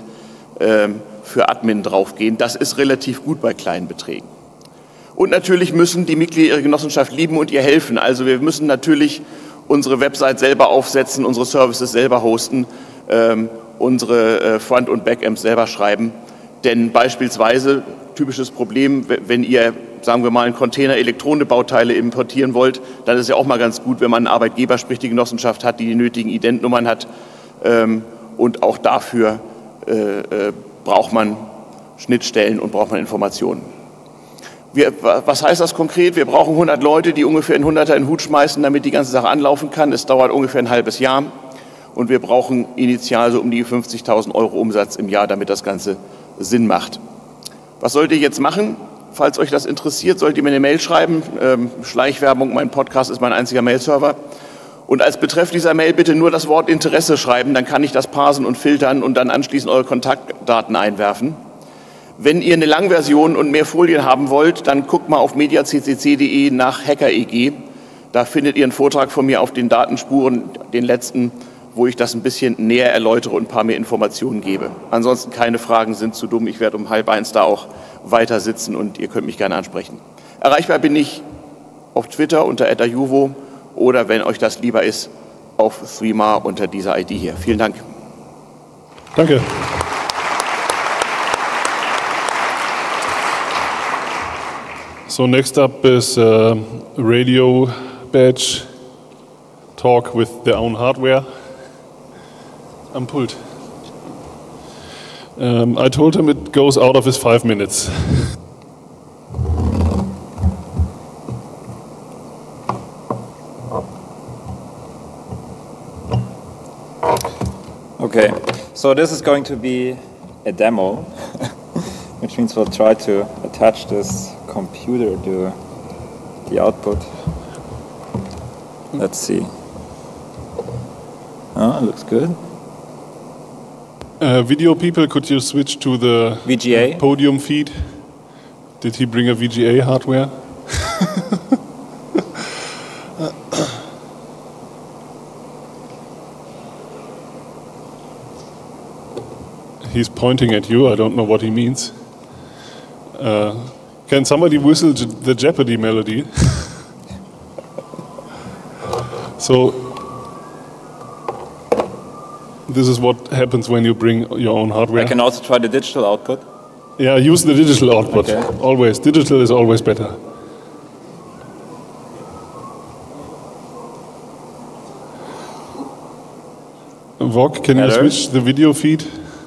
für Admin draufgehen. Das ist relativ gut bei kleinen Beträgen. Und natürlich müssen die Mitglieder ihre Genossenschaft lieben und ihr helfen. Also wir müssen natürlich unsere Website selber aufsetzen, unsere Services selber hosten, ähm, unsere äh, Front- und Backends selber schreiben. Denn beispielsweise, typisches Problem, wenn ihr, sagen wir mal, einen Container Elektronenbauteile importieren wollt, dann ist es ja auch mal ganz gut, wenn man einen Arbeitgeber, sprich die Genossenschaft hat, die die nötigen Identnummern hat. Ähm, und auch dafür äh, äh, braucht man Schnittstellen und braucht man Informationen. Wir, was heißt das konkret? Wir brauchen hundert Leute, die ungefähr einen Hunderter in den Hut schmeißen, damit die ganze Sache anlaufen kann. Es dauert ungefähr ein halbes Jahr. Und wir brauchen initial so um die fünfzigtausend Euro Umsatz im Jahr, damit das Ganze Sinn macht. Was sollt ihr jetzt machen? Falls euch das interessiert, sollt ihr mir eine Mail schreiben. Ähm, Schleichwerbung, mein Podcast ist mein einziger Mailserver. Und als Betreff dieser Mail bitte nur das Wort Interesse schreiben, dann kann ich das parsen und filtern und dann anschließend eure Kontaktdaten einwerfen. Wenn ihr eine Langversion und mehr Folien haben wollt, dann guckt mal auf media punkt c c c punkt de nach Hacker I G. Da findet ihr einen Vortrag von mir auf den Datenspuren, den letzten, wo ich das ein bisschen näher erläutere und ein paar mehr Informationen gebe. Ansonsten keine Fragen, sind zu dumm. Ich werde um halb eins da auch weiter sitzen und ihr könnt mich gerne ansprechen. Erreichbar bin ich auf Twitter unter at ayuvo oder, wenn euch das lieber ist, auf Threema unter dieser I D hier. Vielen Dank. Danke. So next up is uh, radio badge talk with their own hardware. Am Pult. Um, I told him it goes out of his five minutes. Okay, so this is going to be a demo, which means we'll try to attach this computer to the output. Let's see. Oh, looks good. Uh, video people, could you switch to the V G A podium feed? Did he bring a V G A hardware? He's pointing at you. I don't know what he means. Uh, can somebody whistle the Jeopardy melody? So this is what happens when you bring your own hardware. I can also try the digital output. Yeah, use the digital output. Okay. Always. Digital is always better. Vok, can Hello? you switch the video feed?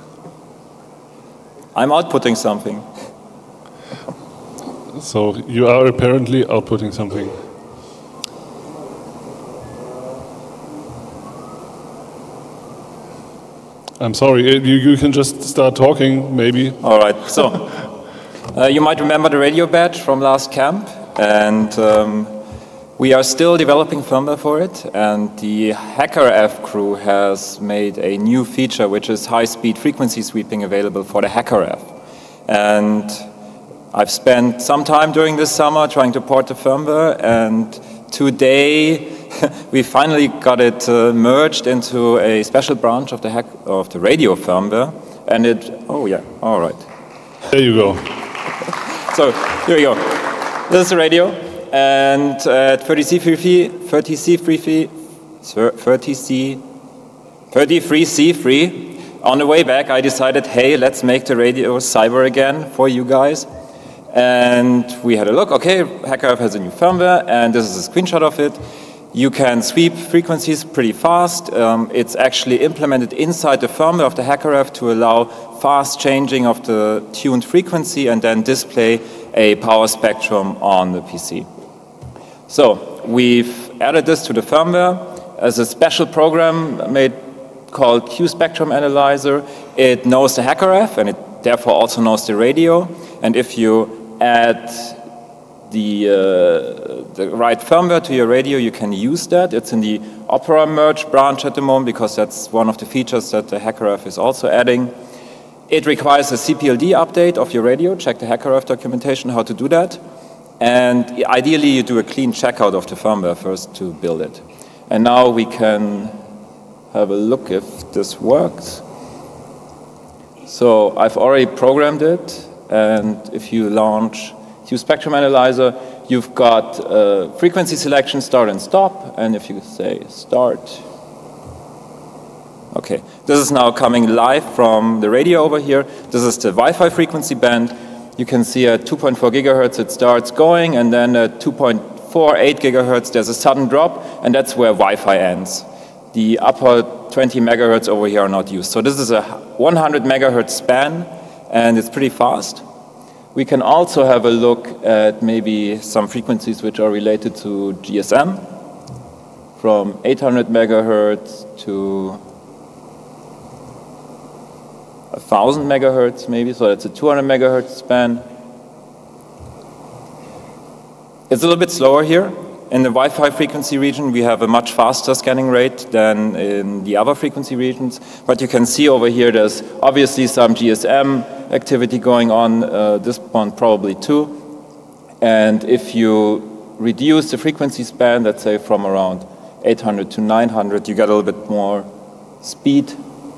I'm outputting something. So you are apparently outputting something. I'm sorry, you, you can just start talking, maybe. All right, so uh, you might remember the radio badge from last camp, and um, we are still developing firmware for it, and the HackerF crew has made a new feature, which is high-speed frequency sweeping available for the HackerF. And I've spent some time during this summer trying to port the firmware, and today we finally got it uh, merged into a special branch of the hack of the radio firmware, and it. Oh yeah, all right. There you go. So here we go. This is the radio, and at thirty C free, thirty C free, thirty C, thirty-three C free. On the way back, I decided, hey, let's make the radio cyber again for you guys. And we had a look. Okay, HackerF has a new firmware, and this is a screenshot of it. You can sweep frequencies pretty fast. Um, it's actually implemented inside the firmware of the HackerF to allow fast changing of the tuned frequency and then display a power spectrum on the P C. So we've added this to the firmware as a special program made called Q Spectrum Analyzer. It knows the HackerF and it therefore also knows the radio. And if you add the, uh, the right firmware to your radio, you can use that. It's in the Opera merge branch at the moment because that's one of the features that the HackerF is also adding. It requires a C P L D update of your radio. Check the HackerF documentation how to do that. And ideally, you do a clean checkout of the firmware first to build it. And now we can have a look if this works. So I've already programmed it, and if you launch Q Spectrum Analyzer, you've got uh, frequency selection, start and stop, and if you say start, okay, this is now coming live from the radio over here. This is the Wi-Fi frequency band. You can see at two point four gigahertz it starts going, and then at two point four eight gigahertz there's a sudden drop, and that's where Wi-Fi ends. The upper twenty megahertz over here are not used. So this is a one hundred megahertz span, and it's pretty fast. We can also have a look at maybe some frequencies which are related to G S M, from eight hundred megahertz to one thousand megahertz maybe, so that's a two hundred megahertz span. It's a little bit slower here. In the Wi-Fi frequency region, we have a much faster scanning rate than in the other frequency regions. But you can see over here, there's obviously some G S M activity going on, uh, this one probably too. And if you reduce the frequency span, let's say from around eight hundred to nine hundred, you get a little bit more speed.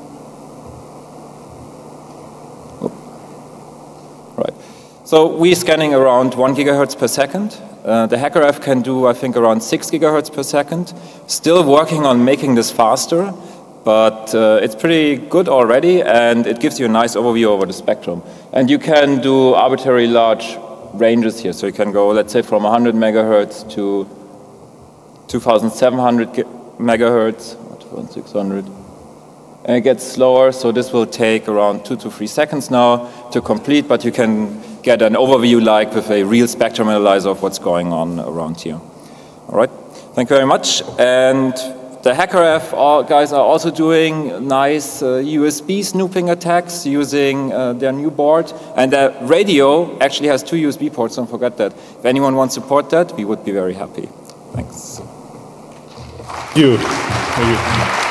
Right. So we're scanning around one gigahertz per second. Uh, the HackerF can do, I think, around six gigahertz per second. Still working on making this faster, but uh, it's pretty good already, and it gives you a nice overview over the spectrum. And you can do arbitrary large ranges here. So you can go, let's say, from one hundred megahertz to two thousand seven hundred megahertz, two thousand six hundred. And it gets slower, so this will take around two to three seconds now to complete, but you can get an overview like with a real spectrum analyzer of what's going on around here. All right, thank you very much. And the HackerF guys are also doing nice uh, U S B snooping attacks using uh, their new board. And the radio actually has two U S B ports, don't forget that. If anyone wants to support that, we would be very happy. Thanks. Thank you. Thank you.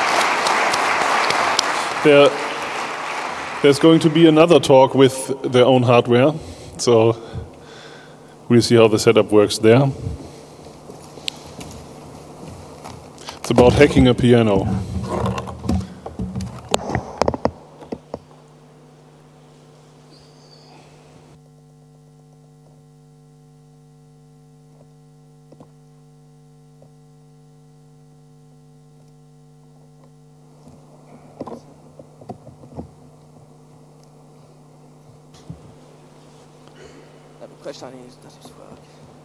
There, there's going to be another talk with their own hardware, so we'll see how the setup works there. It's about hacking a piano. Question is, does this work?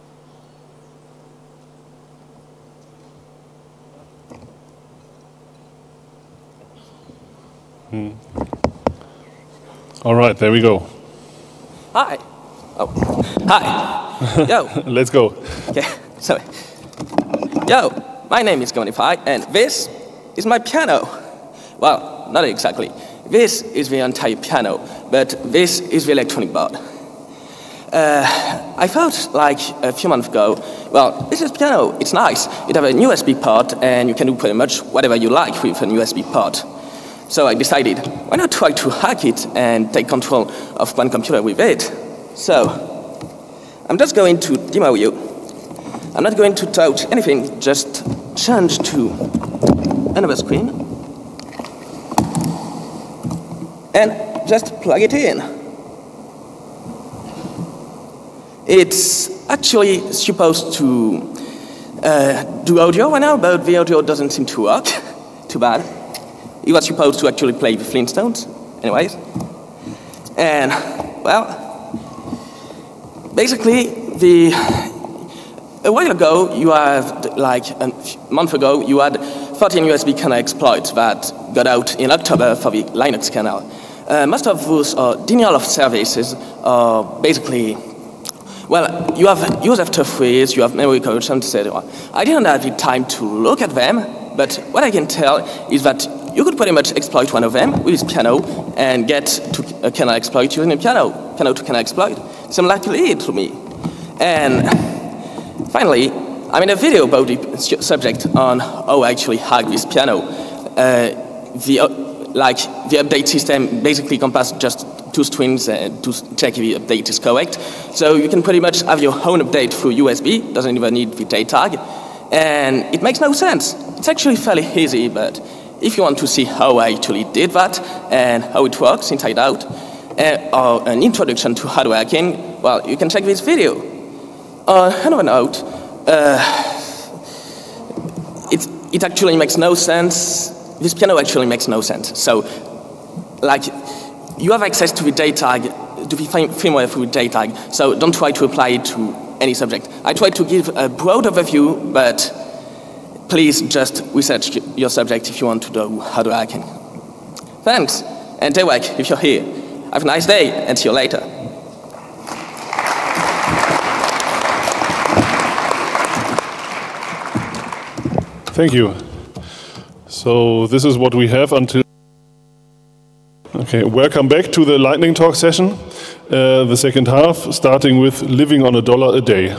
Hmm. All right, there we go. Hi. Oh, hi. Yo. Let's go. Okay, sorry. Yo, my name is Gonify, and this is my piano. Well, not exactly. This is the entire piano, but this is the electronic board. Uh, I thought, like, a few months ago, well, this is piano, it's nice. It has a U S B port, and you can do pretty much whatever you like with a U S B port. So I decided, why not try to hack it and take control of one computer with it? So, I'm just going to demo you. I'm not going to touch anything, just change to another screen. And just plug it in. It's actually supposed to uh, do audio right now, but the audio doesn't seem to work. Too bad. It was supposed to actually play the Flintstones, anyways. And, well, basically, the a while ago, you have, like a month ago, you had thirteen U S B kernel exploits that got out in October for the Linux kernel. Uh, most of those are denial of services, are basically, well, you have user freeze, you have memory corruption, et cetera. I didn't have the time to look at them, but what I can tell is that you could pretty much exploit one of them with this piano and get to a kernel exploit using a piano, piano to kernel exploit. Seemed likely to me. And finally, I made a video about the subject on how I actually hack this piano. Uh, the, uh, like, the update system basically encompasses just two strings uh, to check if the update is correct. So you can pretty much have your own update through U S B, doesn't even need the date tag. And it makes no sense. It's actually fairly easy, but if you want to see how I actually did that and how it works inside out, uh, or an introduction to hardware hacking, well, you can check this video. On uh, another note, uh, it, it actually makes no sense. This piano actually makes no sense. So, like, you have access to the date tag, to the firmware through the date tag, so don't try to apply it to any subject. I tried to give a broad overview, but please just research your subject if you want to do hardware hacking. Thanks, and Dewek, if you're here. Have a nice day, and see you later. Thank you. So this is what we have until... Okay, welcome back to the lightning talk session, uh, the second half, starting with living on a dollar a day.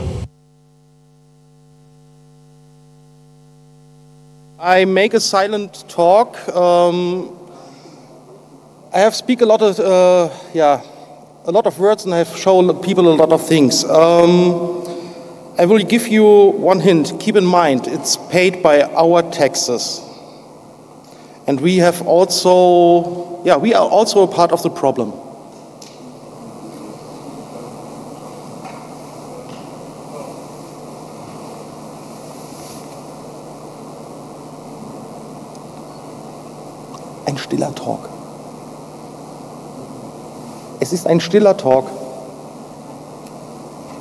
I make a silent talk. Um, I have speak a lot of, uh, yeah, a lot of words, and I have shown people a lot of things. Um, I will give you one hint. Keep in mind, it's paid by our taxes. And we have also, yeah, we are also a part of the problem. Ein stiller Talk. Es ist ein stiller Talk.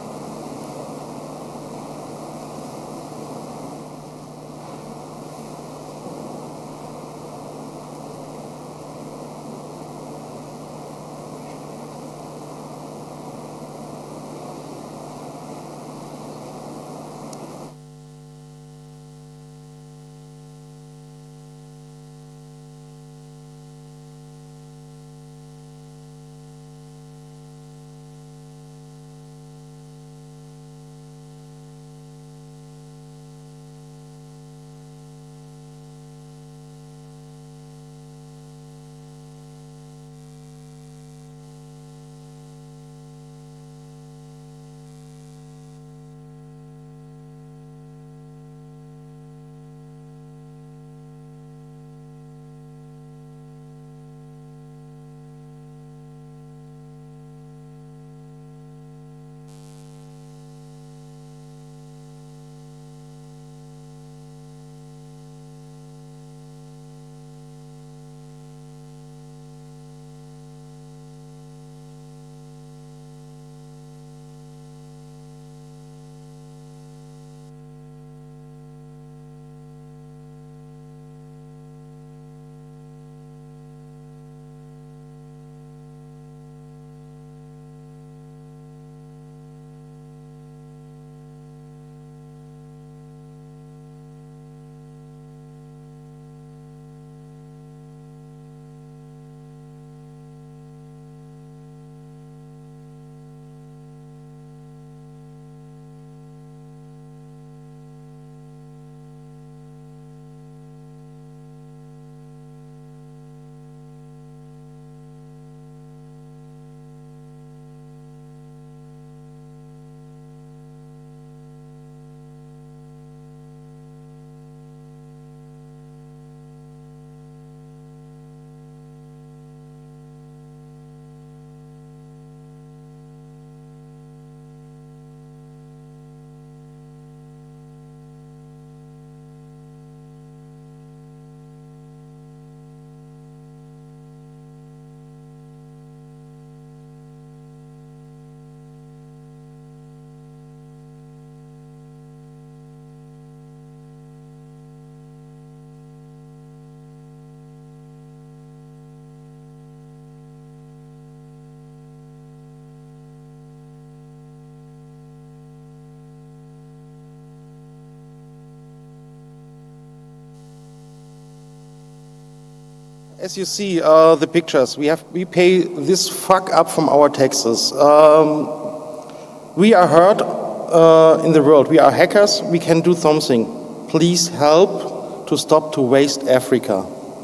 as you see, uh, the pictures, we have we pay this fuck up from our taxes. Um, we are heard uh, in the world. We are hackers. We can do something. Please help to stop to waste Africa.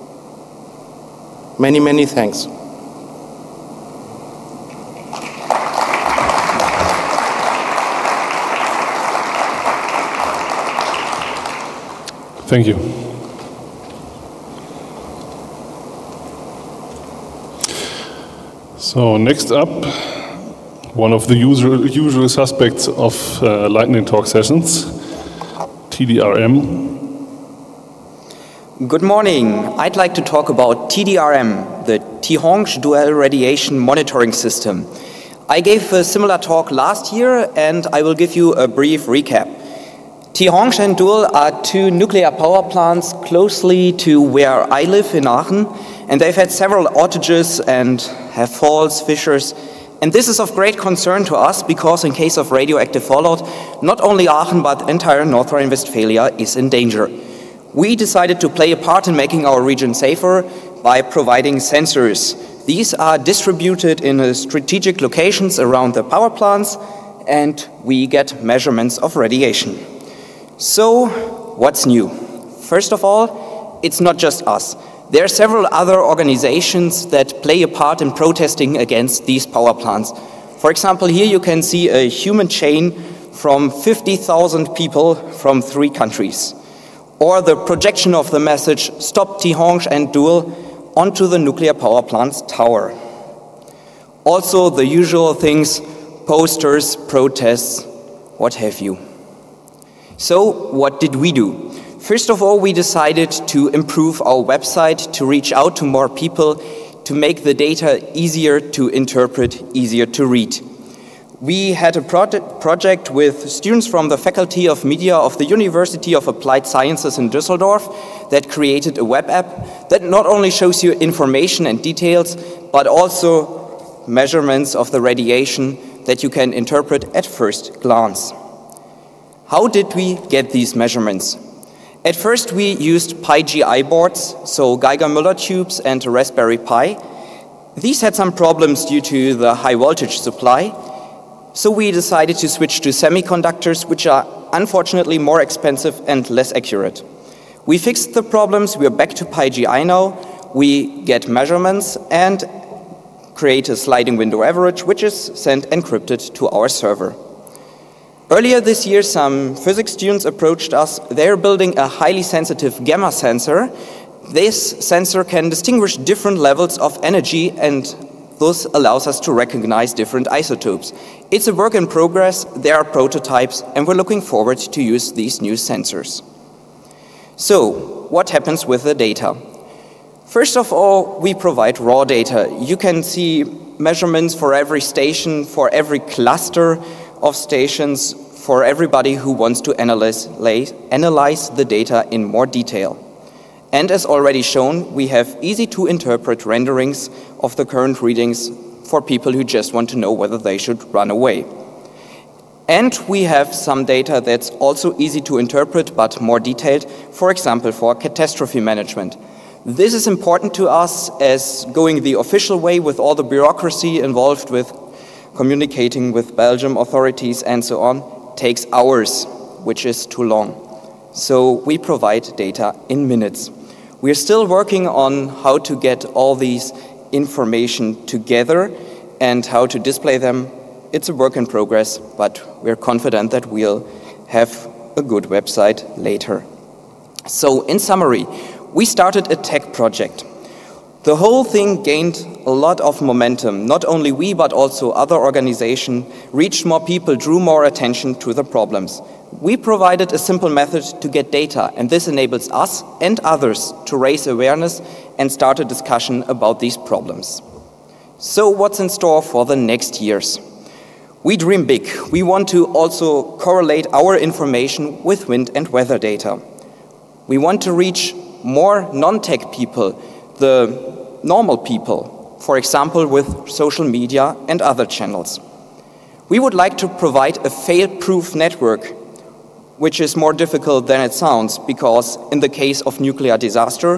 Many, many thanks. Thank you. So next up, one of the usual, usual suspects of uh, lightning talk sessions, T D R M. Good morning. I'd like to talk about T D R M, the Tihange Dual Radiation Monitoring System. I gave a similar talk last year, and I will give you a brief recap. Tihange and Dual are two nuclear power plants closely to where I live in Aachen, and they've had several outages and have faults, fissures, and this is of great concern to us because in case of radioactive fallout, not only Aachen but entire North Rhine-Westphalia is in danger. We decided to play a part in making our region safer by providing sensors. These are distributed in strategic locations around the power plants, and we get measurements of radiation. So, what's new? First of all, it's not just us. There are several other organizations that play a part in protesting against these power plants. For example, here you can see a human chain from fifty thousand people from three countries. Or the projection of the message, "Stop Tihange and Dual," onto the nuclear power plant's tower. Also the usual things, posters, protests, what have you. So, what did we do? First of all, we decided to improve our website, to reach out to more people, to make the data easier to interpret, easier to read. We had a project project with students from the Faculty of Media of the University of Applied Sciences in Düsseldorf that created a web app that not only shows you information and details, but also measurements of the radiation that you can interpret at first glance. How did we get these measurements? At first we used Pi G I boards, so Geiger-Müller tubes and a Raspberry Pi. These had some problems due to the high voltage supply, so we decided to switch to semiconductors, which are unfortunately more expensive and less accurate. We fixed the problems, we are back to Pi G I now, we get measurements and create a sliding window average, which is sent encrypted to our server. Earlier this year, some physics students approached us. They're building a highly sensitive gamma sensor. This sensor can distinguish different levels of energy, and this allows us to recognize different isotopes. It's a work in progress, there are prototypes, and we're looking forward to use these new sensors. So, what happens with the data? First of all, we provide raw data. You can see measurements for every station, for every cluster of stations, for everybody who wants to analyze, analyze the data in more detail. And as already shown, we have easy to interpret renderings of the current readings for people who just want to know whether they should run away. And we have some data that's also easy to interpret but more detailed, for example for catastrophe management. This is important to us as going the official way with all the bureaucracy involved with communicating with Belgium authorities and so on takes hours, which is too long. So we provide data in minutes. We are still working on how to get all these information together and how to display them. It's a work in progress, but we're confident that we'll have a good website later. So in summary, we started a tech project. The whole thing gained a lot of momentum. Not only we, but also other organizations reached more people, drew more attention to the problems. We provided a simple method to get data, and this enables us and others to raise awareness and start a discussion about these problems. So what's in store for the next years? We dream big. We want to also correlate our information with wind and weather data. We want to reach more non-tech people, the normal people, for example with social media and other channels. We would like to provide a fail-proof network, which is more difficult than it sounds, because in the case of nuclear disaster,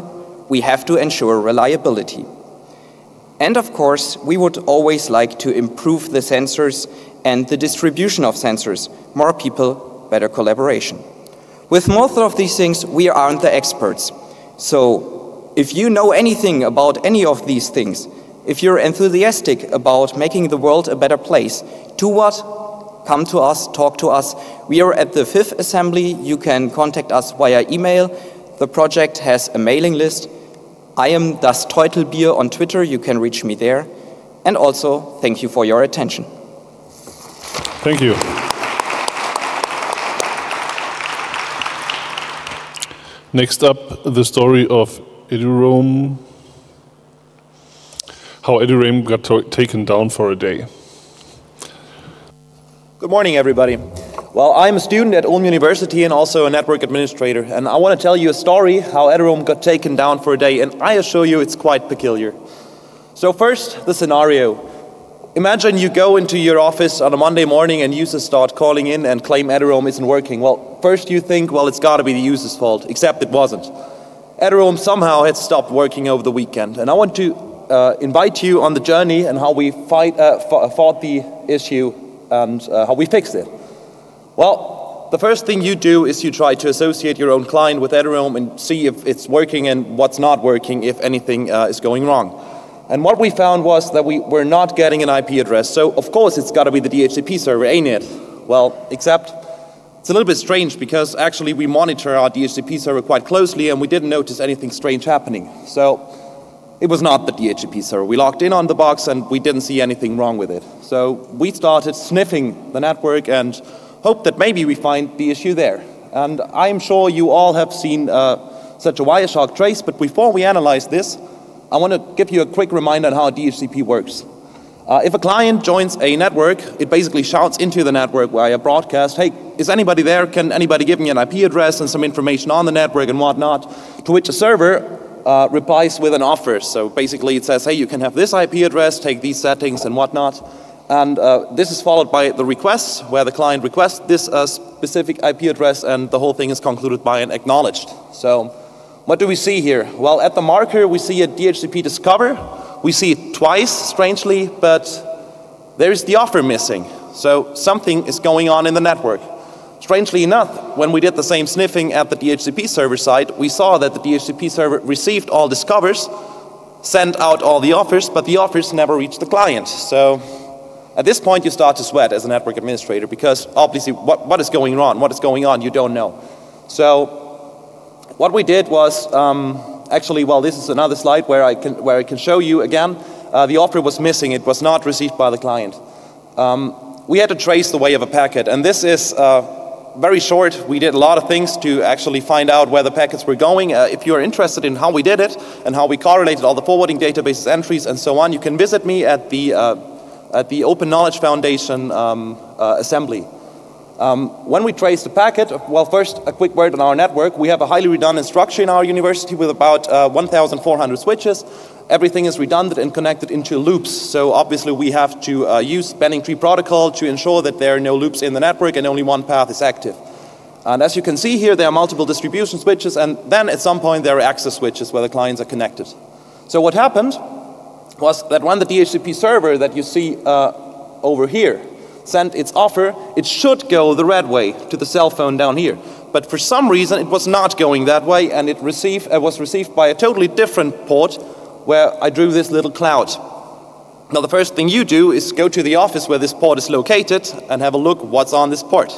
we have to ensure reliability. And of course, we would always like to improve the sensors and the distribution of sensors. More people, better collaboration. With most of these things, we aren't the experts. So if you know anything about any of these things, if you're enthusiastic about making the world a better place, do what? Come to us, talk to us. We are at the fifth assembly. You can contact us via email. The project has a mailing list. I am Das Teutelbier on Twitter. You can reach me there. And also, thank you for your attention. Thank you. Next up, the story of Eduroam, how Eduroam got taken down for a day. Good morning, everybody. Well, I'm a student at Ulm University and also a network administrator, and I want to tell you a story how Eduroam got taken down for a day, and I assure you it's quite peculiar. So first, the scenario. Imagine you go into your office on a Monday morning and users start calling in and claim Eduroam isn't working. Well, first you think, well, it's got to be the user's fault, except it wasn't. Eduroam somehow had stopped working over the weekend, and I want to uh, invite you on the journey and how we fight, uh, fought the issue and uh, how we fixed it. Well, the first thing you do is you try to associate your own client with Eduroam and see if it's working and what's not working, if anything uh, is going wrong. And what we found was that we were not getting an I P address. So, of course, it's got to be the D H C P server, ain't it? Well, except it's a little bit strange because actually we monitor our D H C P server quite closely and we didn't notice anything strange happening. So it was not the D H C P server. We logged in on the box and we didn't see anything wrong with it. So we started sniffing the network and hope that maybe we find the issue there. And I'm sure you all have seen uh, such a Wireshark trace, but before we analyze this, I want to give you a quick reminder on how D H C P works. Uh, if a client joins a network, it basically shouts into the network via broadcast, hey, is anybody there? Can anybody give me an I P address and some information on the network and whatnot? To which a server uh, replies with an offer. So basically it says, hey, you can have this I P address, take these settings and whatnot. And uh, this is followed by the request, where the client requests this uh, specific I P address, and the whole thing is concluded by an acknowledged. So what do we see here? Well, at the marker, we see a D H C P discover. We see it twice, strangely, but there's the offer missing. So something is going on in the network. Strangely enough, when we did the same sniffing at the D H C P server side, we saw that the D H C P server received all discovers, sent out all the offers, but the offers never reached the client. So at this point, you start to sweat as a network administrator because obviously what, what is going on, what is going on, you don't know. So what we did was, um, actually, well, this is another slide where I can, where I can show you again, uh, the offer was missing, it was not received by the client. Um, we had to trace the way of a packet, and this is uh, very short. We did a lot of things to actually find out where the packets were going. Uh, if you're interested in how we did it and how we correlated all the forwarding databases entries and so on, you can visit me at the uh, at the Open Knowledge Foundation um, uh, assembly. Um, when we trace the packet, well, first a quick word on our network. We have a highly redundant structure in our university with about uh, one thousand four hundred switches. Everything is redundant and connected into loops. So obviously we have to uh, use spanning tree protocol to ensure that there are no loops in the network and only one path is active. And as you can see here, there are multiple distribution switches, and then at some point there are access switches where the clients are connected. So what happened was that when the D H C P server that you see uh, over here sent its offer, it should go the red way to the cell phone down here. But for some reason it was not going that way, and it received, uh, was received by a totally different port where I drew this little cloud. Now the first thing you do is go to the office where this port is located and have a look what's on this port.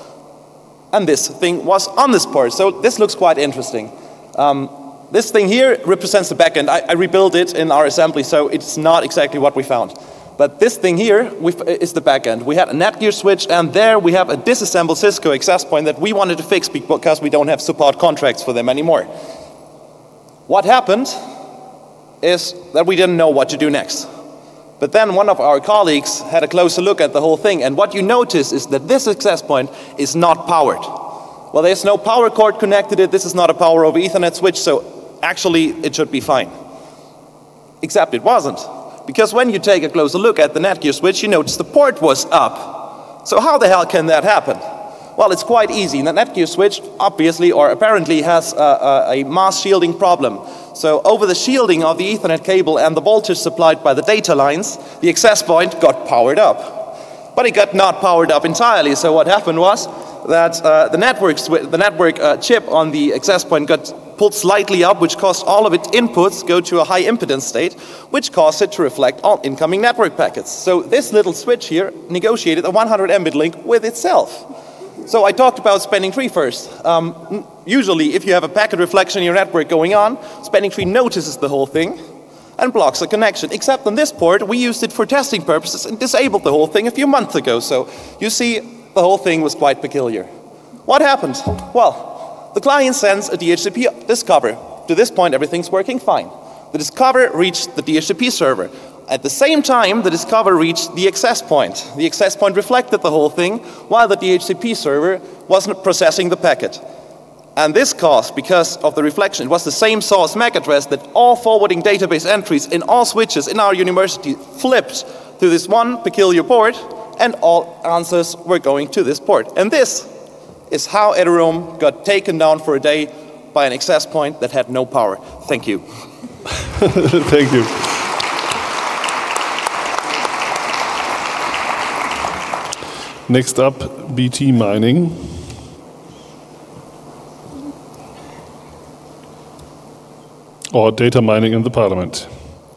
And this thing was on this port, so this looks quite interesting. Um, This thing here represents the backend. I, I rebuilt it in our assembly, so it's not exactly what we found. But this thing here is the backend. We had a Netgear switch, and there we have a disassembled Cisco access point that we wanted to fix because we don't have support contracts for them anymore. What happened is that we didn't know what to do next. But then one of our colleagues had a closer look at the whole thing, and what you notice is that this access point is not powered. Well, there's no power cord connected to it. This is not a power over Ethernet switch, so actually it should be fine. Except it wasn't. Because when you take a closer look at the Netgear switch, you notice the port was up. So how the hell can that happen? Well, it's quite easy. The Netgear switch obviously or apparently has a, a, a mass shielding problem. So over the shielding of the Ethernet cable and the voltage supplied by the data lines, the access point got powered up. But it got not powered up entirely, so what happened was that uh, the network, the network uh, chip on the access point got pulled slightly up, which caused all of its inputs go to a high impedance state, which caused it to reflect all incoming network packets. So this little switch here negotiated a one hundred megabit link with itself. So I talked about spanning tree first. Um, usually, if you have a packet reflection in your network going on, spanning tree notices the whole thing and blocks the connection. Except on this port, we used it for testing purposes and disabled the whole thing a few months ago. So you see, the whole thing was quite peculiar. What happened? Well, the client sends a D H C P discover. To this point, everything's working fine. The discover reached the D H C P server. At the same time, the discover reached the access point. The access point reflected the whole thing, while the D H C P server wasn't processing the packet. And this caused, because of the reflection, it was the same source M A C address that all forwarding database entries in all switches in our university flipped to this one peculiar port, and all answers were going to this port. And this is how Ethereum got taken down for a day by an access point that had no power. Thank you. Thank you. Next up, B T mining. Or data mining in the parliament.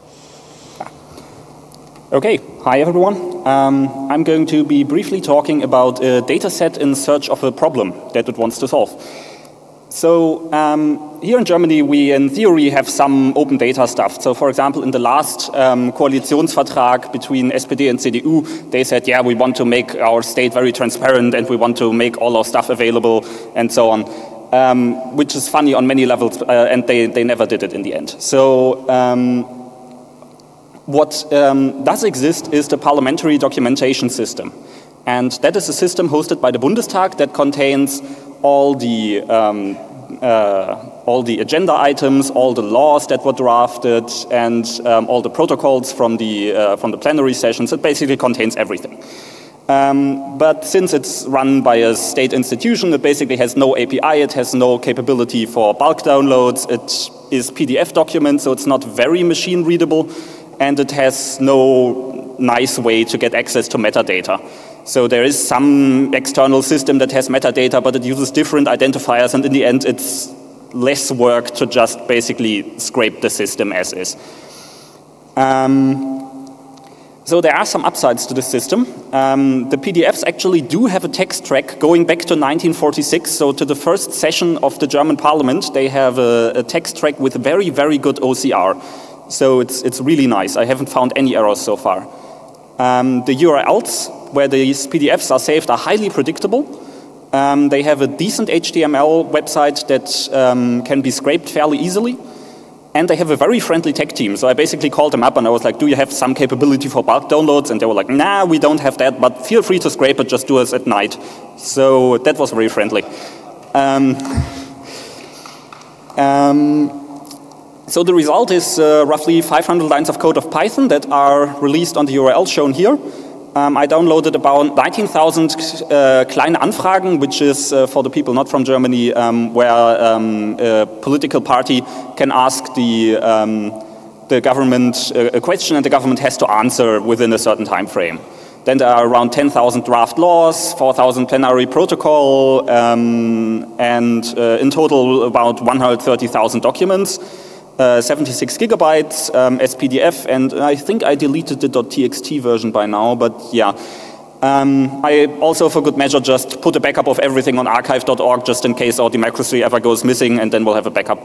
Okay, hi everyone. Um, I'm going to be briefly talking about a data set in search of a problem that it wants to solve. So um, here in Germany, we in theory have some open data stuff. So for example, in the last um, Koalitionsvertrag between S P D and C D U, they said, yeah, we want to make our state very transparent and we want to make all our stuff available and so on, um, which is funny on many levels, uh, and they, they never did it in the end. So um, what um, does exist is the parliamentary documentation system. And that is a system hosted by the Bundestag that contains all the um, uh, all the agenda items, all the laws that were drafted, and um, all the protocols from the uh, from the plenary sessions. It basically contains everything. Um, but since it's run by a state institution, it basically has no A P I. It has no capability for bulk downloads. It is P D F document, so it's not very machine readable, and it has no nice way to get access to metadata. So there is some external system that has metadata, but it uses different identifiers, and in the end it's less work to just basically scrape the system as is. Um, so there are some upsides to the system. Um, the P D Fs actually do have a text track going back to nineteen forty-six, so to the first session of the German parliament. They have a, a text track with very, very good O C R. So it's, it's really nice. I haven't found any errors so far. Um, the U R Ls where these P D Fs are saved are highly predictable. Um, they have a decent H T M L website that um, can be scraped fairly easily. And they have a very friendly tech team. So I basically called them up and I was like, do you have some capability for bulk downloads? And they were like, nah, we don't have that, but feel free to scrape it, just do it at night. So that was very friendly. Um, um, So the result is uh, roughly five hundred lines of code of Python that are released on the U R L shown here. Um, I downloaded about nineteen thousand uh, kleine Anfragen, which is uh, for the people not from Germany, um, where um, a political party can ask the, um, the government uh, a question and the government has to answer within a certain time frame. Then there are around ten thousand draft laws, four thousand plenary protocol, um, and uh, in total about one hundred thirty thousand documents. Uh, seventy-six gigabytes, um, S P D F, and I think I deleted the .txt version by now, but yeah. Um, I also, for good measure, just put a backup of everything on archive dot org just in case our democracy ever goes missing, and then we'll have a backup.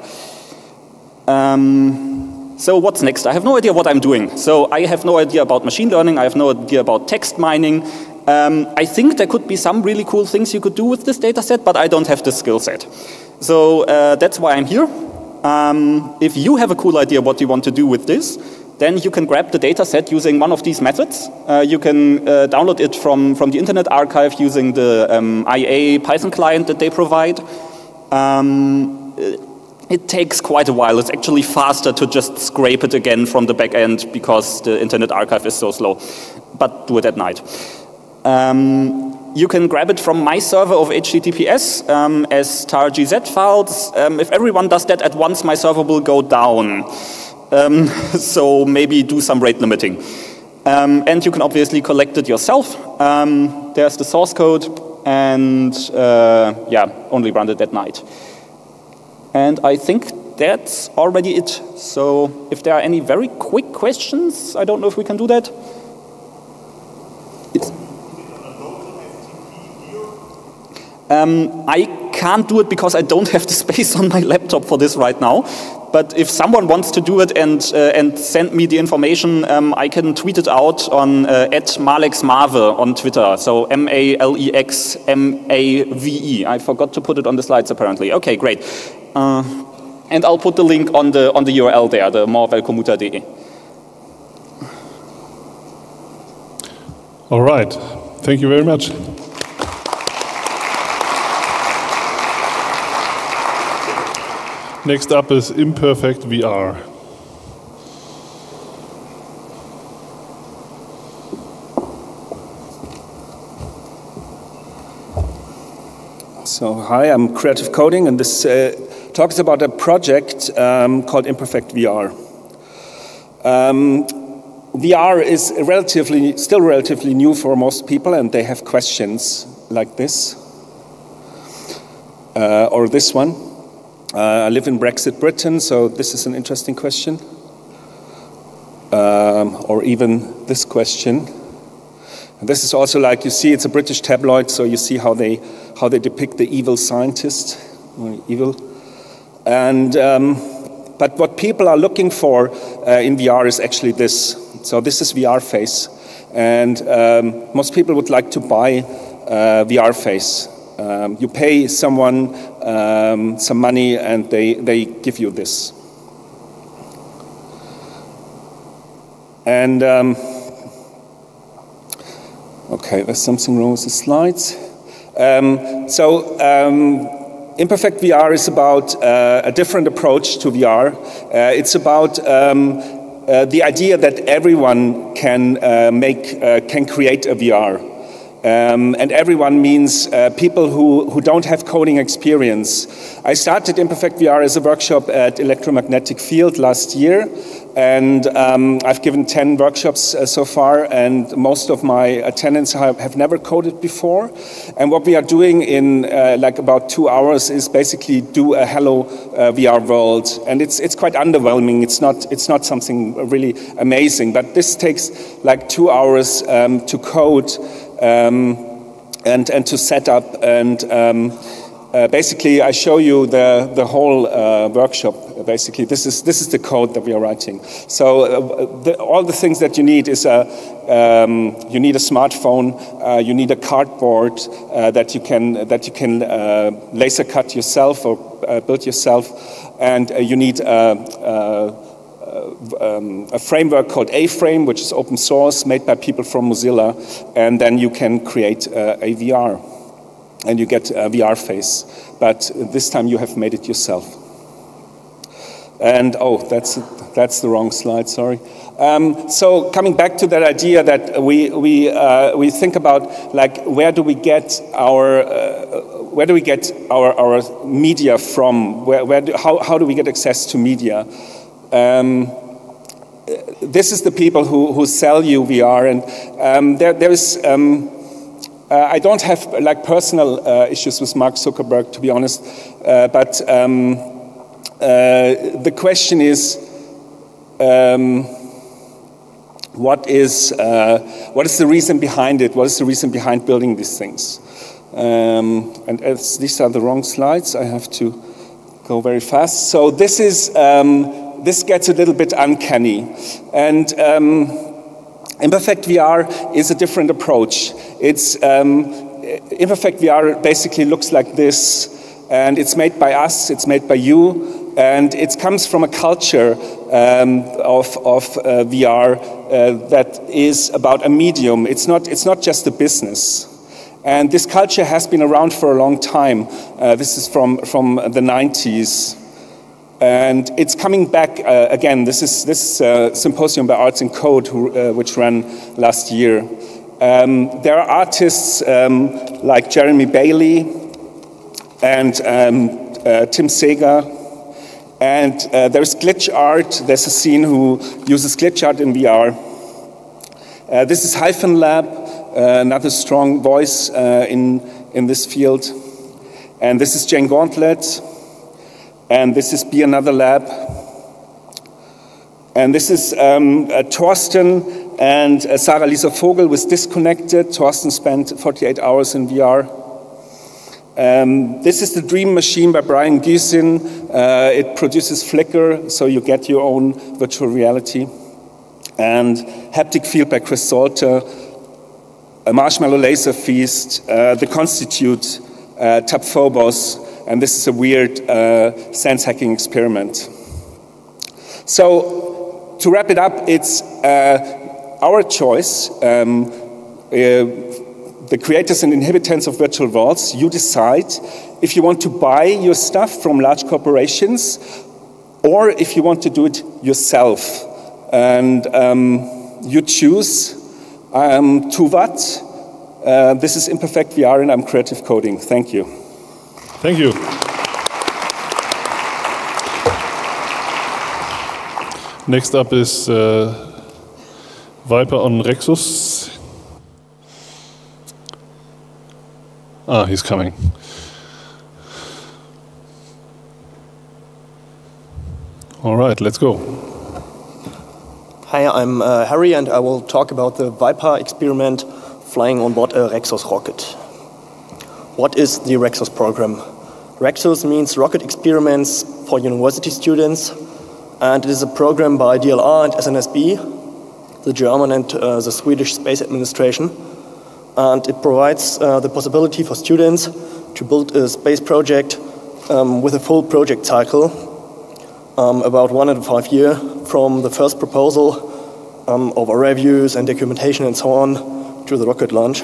Um, so what's next? I have no idea what I'm doing. So I have no idea about machine learning, I have no idea about text mining. Um, I think there could be some really cool things you could do with this data set, but I don't have the skill set. So uh, that's why I'm here. Um, if you have a cool idea what you want to do with this, then you can grab the data set using one of these methods. Uh, you can uh, download it from, from the Internet Archive using the um, I A Python client that they provide. Um, it takes quite a while. It's actually faster to just scrape it again from the back end because the Internet Archive is so slow. But do it at night. Um, you can grab it from my server of H T T P S um, as tar G Z files. Um, if everyone does that at once, my server will go down. Um, so maybe do some rate limiting. Um, and you can obviously collect it yourself. Um, there's the source code, and uh, yeah, only run it at night. And I think that's already it. So if there are any very quick questions, I don't know if we can do that. Yes. Um, I can't do it because I don't have the space on my laptop for this right now. But if someone wants to do it and uh, and send me the information, um, I can tweet it out on uh, at malexmave on Twitter. So M A L E X M A V E. I forgot to put it on the slides apparently. Okay, great. Uh, and I'll put the link on the on the U R L there, the morvelcommuter dot de. All right. Thank you very much. Next up is imperfect V R. So, hi, I'm Creative Coding, and this uh, talk is about a project um, called Imperfect V R. Um, V R is relatively, still relatively new for most people, and they have questions like this, uh, or this one. Uh, I live in Brexit Britain, so this is an interesting question. Um, or even this question. And this is also like, you see, it's a British tabloid, so you see how they how they depict the evil scientist, or evil. And um, but what people are looking for uh, in V R is actually this. So this is V R face, and um, most people would like to buy uh, V R face. Um, you pay someone um, some money and they, they give you this. And, um, okay, there's something wrong with the slides. Um, so, um, Imperfect V R is about uh, a different approach to V R. Uh, it's about um, uh, the idea that everyone can uh, make, uh, can create a V R. Um, and everyone means uh, people who, who don't have coding experience. I started Imperfect V R as a workshop at Electromagnetic Field last year, and um, I've given ten workshops uh, so far, and most of my attendants have, have never coded before. And what we are doing in uh, like about two hours is basically do a hello uh, V R world, and it's it's quite underwhelming. It's not it's not something really amazing, but this takes like two hours um, to code. Um, and, and to set up, and um, uh, basically I show you the, the whole uh, workshop. Basically, this is, this is the code that we are writing. So uh, the, all the things that you need is a, um, you need a smartphone, uh, you need a cardboard uh, that you can, that you can uh, laser cut yourself or uh, build yourself, and uh, you need uh, uh, Um, a framework called A-Frame, which is open source, made by people from Mozilla, and then you can create uh, a V R, and you get a V R face. But this time you have made it yourself. And oh, that's that's the wrong slide. Sorry. Um, so coming back to that idea that we we uh, we think about, like, where do we get our uh, where do we get our our media from? Where where do, how how do we get access to media? Um, this is the people who, who sell you V R, and um, there, there is, um, uh, I don't have like personal uh, issues with Mark Zuckerberg, to be honest, uh, but um, uh, the question is, um, what is uh, what is the reason behind it? What is the reason behind building these things? Um, and as these are the wrong slides, I have to go very fast. So this is. Um, This gets a little bit uncanny, and um, Imperfect V R is a different approach. It's um, Imperfect V R basically looks like this, and it's made by us, it's made by you, and it comes from a culture um, of, of uh, V R uh, that is about a medium. It's not, it's not just a business. And this culture has been around for a long time. Uh, this is from, from the nineties. And it's coming back uh, again. This is this uh, symposium by Arts and Code, who, uh, which ran last year. Um, there are artists um, like Jeremy Bailey and um, uh, Tim Seeger. And uh, there's glitch art. There's a scene who uses glitch art in V R. Uh, this is Hyphen Lab, uh, another strong voice uh, in, in this field. And this is Jane Gauntlet. And this is Be Another Lab. And this is um, uh, Thorsten and uh, Sarah Lisa Vogel with Disconnected. Thorsten spent forty-eight hours in V R. Um, this is the Dream Machine by Brian Giesin. Uh, it produces flicker, so you get your own virtual reality. And Haptic Field by Chris Salter. A Marshmallow Laser Feast. Uh, the Constitute, uh, Tab Phobos. And this is a weird uh, sense hacking experiment. So, to wrap it up, it's uh, our choice. Um, uh, the creators and inhabitants of virtual worlds, you decide if you want to buy your stuff from large corporations or if you want to do it yourself. And um, you choose. I'm Tuvat. Uh, this is Imperfect V R and I'm Creative Coding. Thank you. Thank you. Next up is uh, Viper on Rexus. Ah, he's coming. All right, let's go. Hi, I'm uh, Harry, and I will talk about the Viper experiment flying on board a Rexus rocket. What is the Rexus program? Rexus means Rocket Experiments for University Students, and it is a program by D L R and S N S B, the German and uh, the Swedish Space Administration. And it provides uh, the possibility for students to build a space project um, with a full project cycle, um, about one and a half year, from the first proposal um, over reviews and documentation and so on to the rocket launch.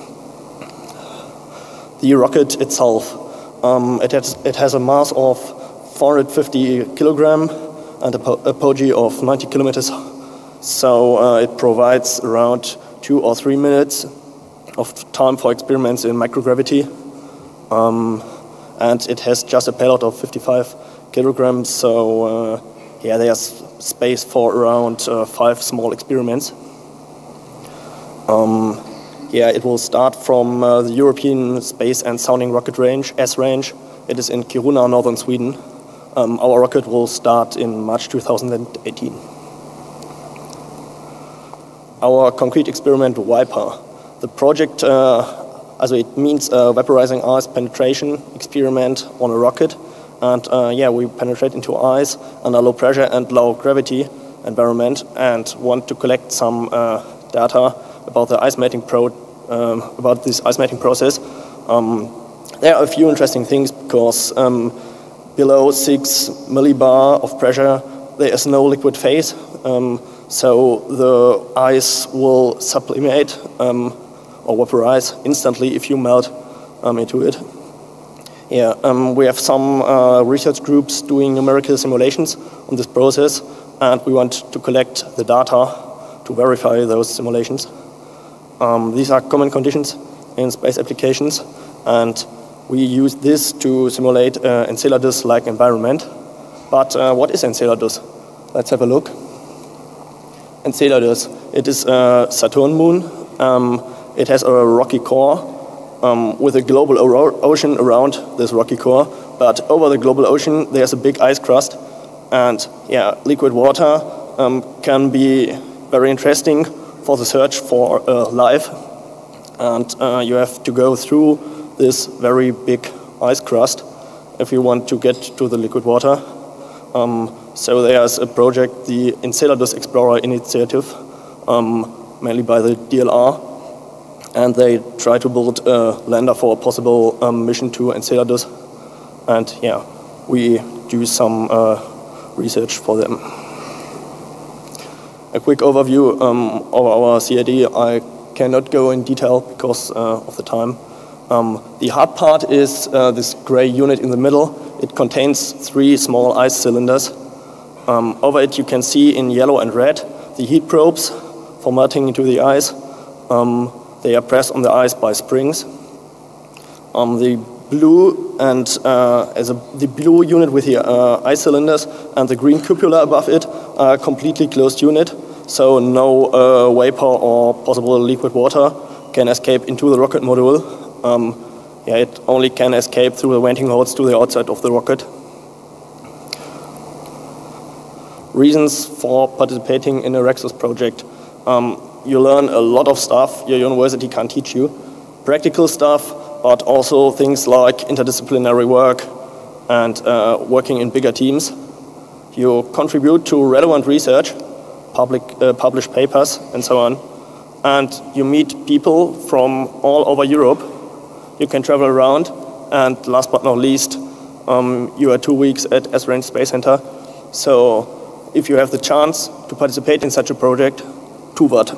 The rocket itself, um, it, has, it has a mass of four hundred fifty kilogram and a apogee of ninety kilometers. So uh, it provides around two or three minutes of time for experiments in microgravity. Um, and it has just a payload of fifty-five kilograms, so uh, yeah, there's space for around uh, five small experiments. Um, yeah, it will start from uh, the European Space and Sounding Rocket Range, S range. It is in Kiruna, northern Sweden. Um, our rocket will start in March two thousand eighteen. Our concrete experiment, Viper. The project, uh, also it means a vaporizing ice penetration experiment on a rocket. And uh, yeah, we penetrate into ice under low pressure and low gravity environment and want to collect some uh, data about the ice mating pro um, about this ice mating process. Um, there are a few interesting things because um, below six millibar of pressure there is no liquid phase, um, so the ice will sublimate um, or vaporize instantly if you melt um, into it. Yeah, um, we have some uh, research groups doing numerical simulations on this process, and we want to collect the data to verify those simulations. Um, these are common conditions in space applications, and we use this to simulate uh, Enceladus-like environment. But uh, what is Enceladus? Let's have a look. Enceladus, it is a Saturn moon. Um, it has a rocky core um, with a global ocean around this rocky core. But over the global ocean, there's a big ice crust. And yeah, liquid water um, can be very interesting for the search for uh, life. And uh, you have to go through this very big ice crust if you want to get to the liquid water. Um, so there's a project, the Enceladus Explorer Initiative, um, mainly by the D L R, and they try to build a lander for a possible um, mission to Enceladus. And yeah, we do some uh, research for them. A quick overview um, of our C A D. I cannot go in detail because uh, of the time. Um, the hard part is uh, this gray unit in the middle. It contains three small ice cylinders. Um, over it you can see in yellow and red the heat probes for melting into the ice. Um, they are pressed on the ice by springs. Um, the blue and uh, as a, the blue unit with the uh, ice cylinders and the green cupola above it are a completely closed unit, so no uh, vapor or possible liquid water can escape into the rocket module. Um, yeah, it only can escape through the venting holes to the outside of the rocket. Reasons for participating in a Rexus project. Um, you learn a lot of stuff your university can't teach you. Practical stuff, but also things like interdisciplinary work and uh, working in bigger teams. You contribute to relevant research, public, uh, publish papers, and so on. And you meet people from all over Europe. You can travel around. And last but not least, um, you are two weeks at S R N Space Center. So if you have the chance to participate in such a project, tu wat.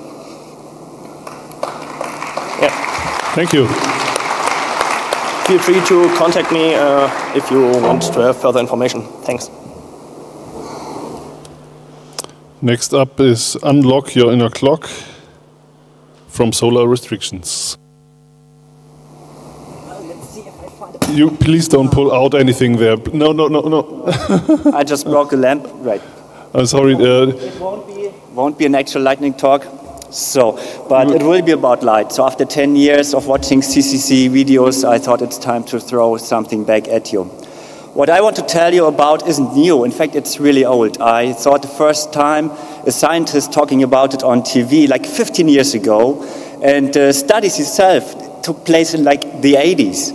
Yeah. Thank you. Feel free to contact me uh, if you want to have further information. Thanks. Next up is Unlock Your Inner Clock from Solar Restrictions. You please don't pull out anything there. No, no, no, no. I just broke the lamp. Right. I'm sorry. Uh, it won't be, won't be an actual lightning talk. So, but it will be about light. So after ten years of watching C C C videos, I thought it's time to throw something back at you. What I want to tell you about isn't new. In fact, it's really old. I thought the first time a scientist talking about it on T V like fifteen years ago, and uh, studies itself took place in like the eighties.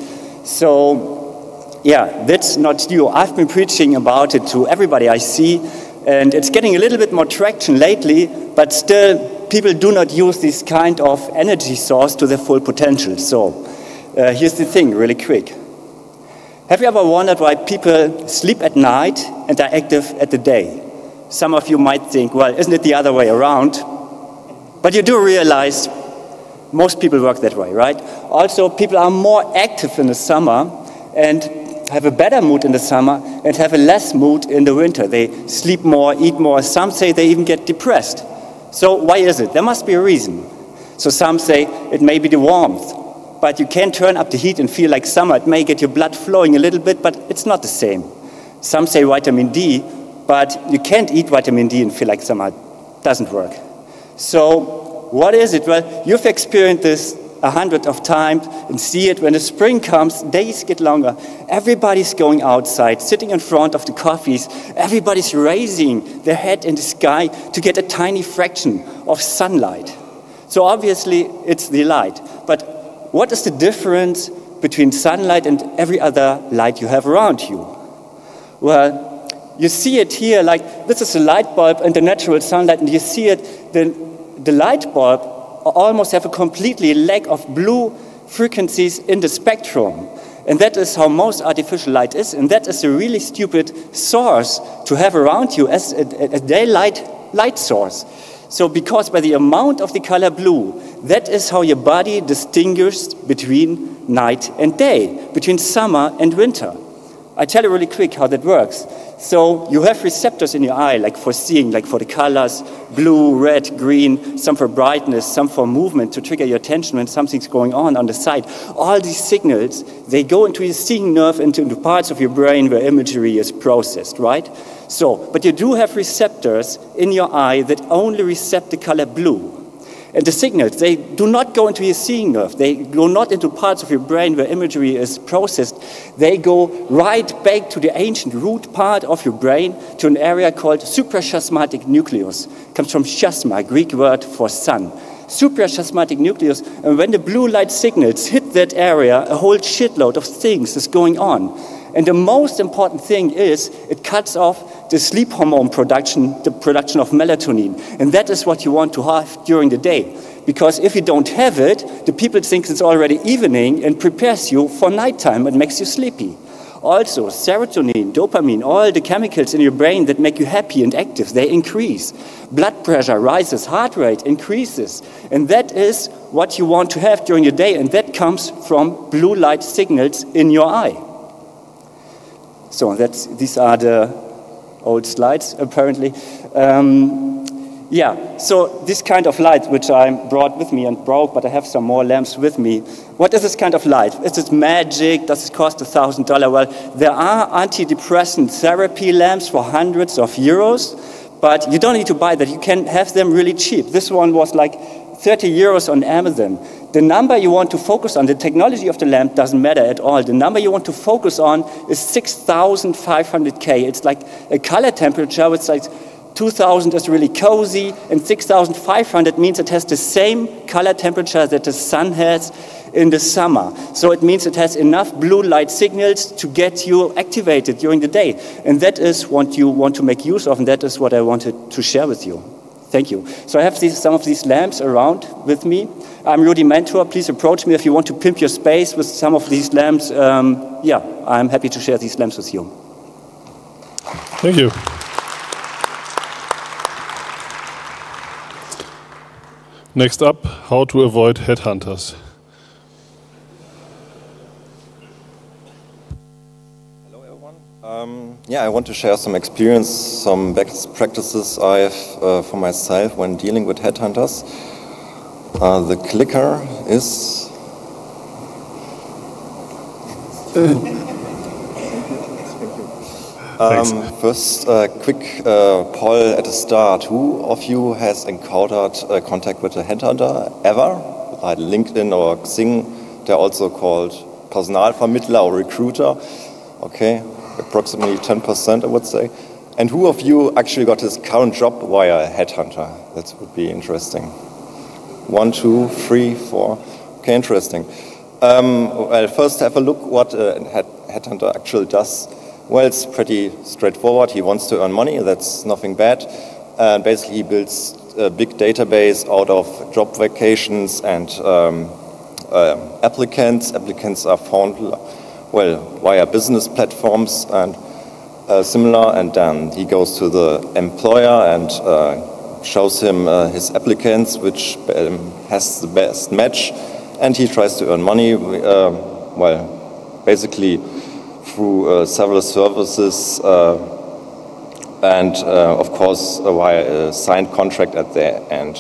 So, yeah, that's not new. I've been preaching about it to everybody I see, and it's getting a little bit more traction lately, but still people do not use this kind of energy source to their full potential. So, uh, here's the thing, really quick. Have you ever wondered why people sleep at night and are active at the day? Some of you might think, well, isn't it the other way around? But you do realize most people work that way, right? Also, people are more active in the summer and have a better mood in the summer and have a less mood in the winter. They sleep more, eat more. Some say they even get depressed. So why is it? There must be a reason. So some say it may be the warmth. But you can turn up the heat and feel like summer. It may get your blood flowing a little bit, but it's not the same. Some say vitamin D, but you can't eat vitamin D and feel like summer. It doesn't work. So what is it? Well, you've experienced this a hundred of times and see it when the spring comes, days get longer. Everybody's going outside, sitting in front of the coffees. Everybody's raising their head in the sky to get a tiny fraction of sunlight. So obviously it's the light. But what is the difference between sunlight and every other light you have around you? Well, you see it here, like this is a light bulb and the natural sunlight, and you see it, the, the light bulb almost have a completely lack of blue frequencies in the spectrum. And that is how most artificial light is, and that is a really stupid source to have around you as a, a daylight light source. So because by the amount of the color blue, that is how your body distinguishes between night and day, between summer and winter. I tell you really quick how that works. So you have receptors in your eye, like for seeing, like for the colors, blue, red, green, some for brightness, some for movement to trigger your attention when something's going on on the side. All these signals, they go into your seeing nerve, into the parts of your brain where imagery is processed, right? So, but you do have receptors in your eye that only recept the color blue. And the signals, they do not go into your seeing nerve. They go not into parts of your brain where imagery is processed. They go right back to the ancient root part of your brain, to an area called suprachiasmatic nucleus. It comes from chiasma, Greek word for sun. Suprachiasmatic nucleus, and when the blue light signals hit that area, a whole shitload of things is going on. And the most important thing is it cuts off the sleep hormone production, the production of melatonin. And that is what you want to have during the day. Because if you don't have it, the people think it's already evening and prepares you for nighttime and makes you sleepy. Also, serotonin, dopamine, all the chemicals in your brain that make you happy and active, they increase. Blood pressure rises, heart rate increases. And that is what you want to have during your day. And that comes from blue light signals in your eye. So that's, these are the old slides, apparently. Um, Yeah, so this kind of light, which I brought with me and broke, but I have some more lamps with me. What is this kind of light? Is it magic? Does it cost a thousand dollars? Well, there are antidepressant therapy lamps for hundreds of euros, but you don't need to buy that. You can have them really cheap. This one was like thirty euros on Amazon. The number you want to focus on, the technology of the lamp doesn't matter at all. The number you want to focus on is six thousand five hundred K. It's like a color temperature. It's like two thousand is really cozy, and six thousand five hundred means it has the same color temperature that the sun has in the summer. So it means it has enough blue light signals to get you activated during the day. And that is what you want to make use of, and that is what I wanted to share with you. Thank you. So I have these, some of these lamps around with me. I'm Rudy Mentor. Please approach me if you want to pimp your space with some of these lamps. Um, yeah, I'm happy to share these lamps with you. Thank you. Next up, how to avoid headhunters. Hello everyone. Um, yeah, I want to share some experience, some best practices I have uh, for myself when dealing with headhunters. Uh, the clicker is... Um, first, a uh, quick uh, poll at the start. Who of you has encountered uh, contact with a headhunter ever? Like LinkedIn or Xing, they're also called Personalvermittler or recruiter. Okay, approximately ten percent I would say. And who of you actually got his current job via a headhunter? That would be interesting. One, two, three, four. Okay, interesting. Um, well, first have a look what a head headhunter actually does. Well, it's pretty straightforward. He wants to earn money. That's nothing bad. And basically, he builds a big database out of job vacations and um, uh, applicants. Applicants are found, well, via business platforms and uh, similar. And then he goes to the employer and uh, shows him uh, his applicants, which um, has the best match. And he tries to earn money. Uh, well, basically, through uh, several services uh, and uh, of course uh, via a signed contract at the end.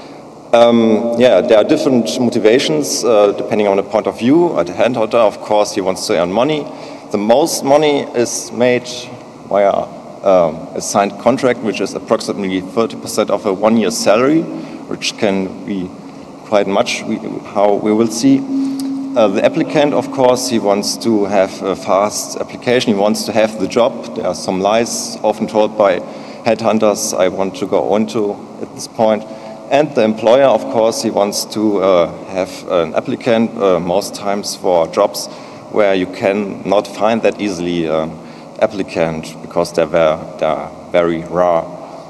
Um, yeah, there are different motivations uh, depending on the point of view. At the headhunter, of course, he wants to earn money. The most money is made via um, a signed contract, which is approximately thirty percent of a one-year salary, which can be quite much, we, how we will see. Uh, the applicant, of course, he wants to have a fast application. He wants to have the job. There are some lies often told by headhunters I want to go on to at this point. And the employer, of course, he wants to uh, have an applicant, uh, most times for jobs where you can not find that easily uh, applicant because they're very, they're very rare.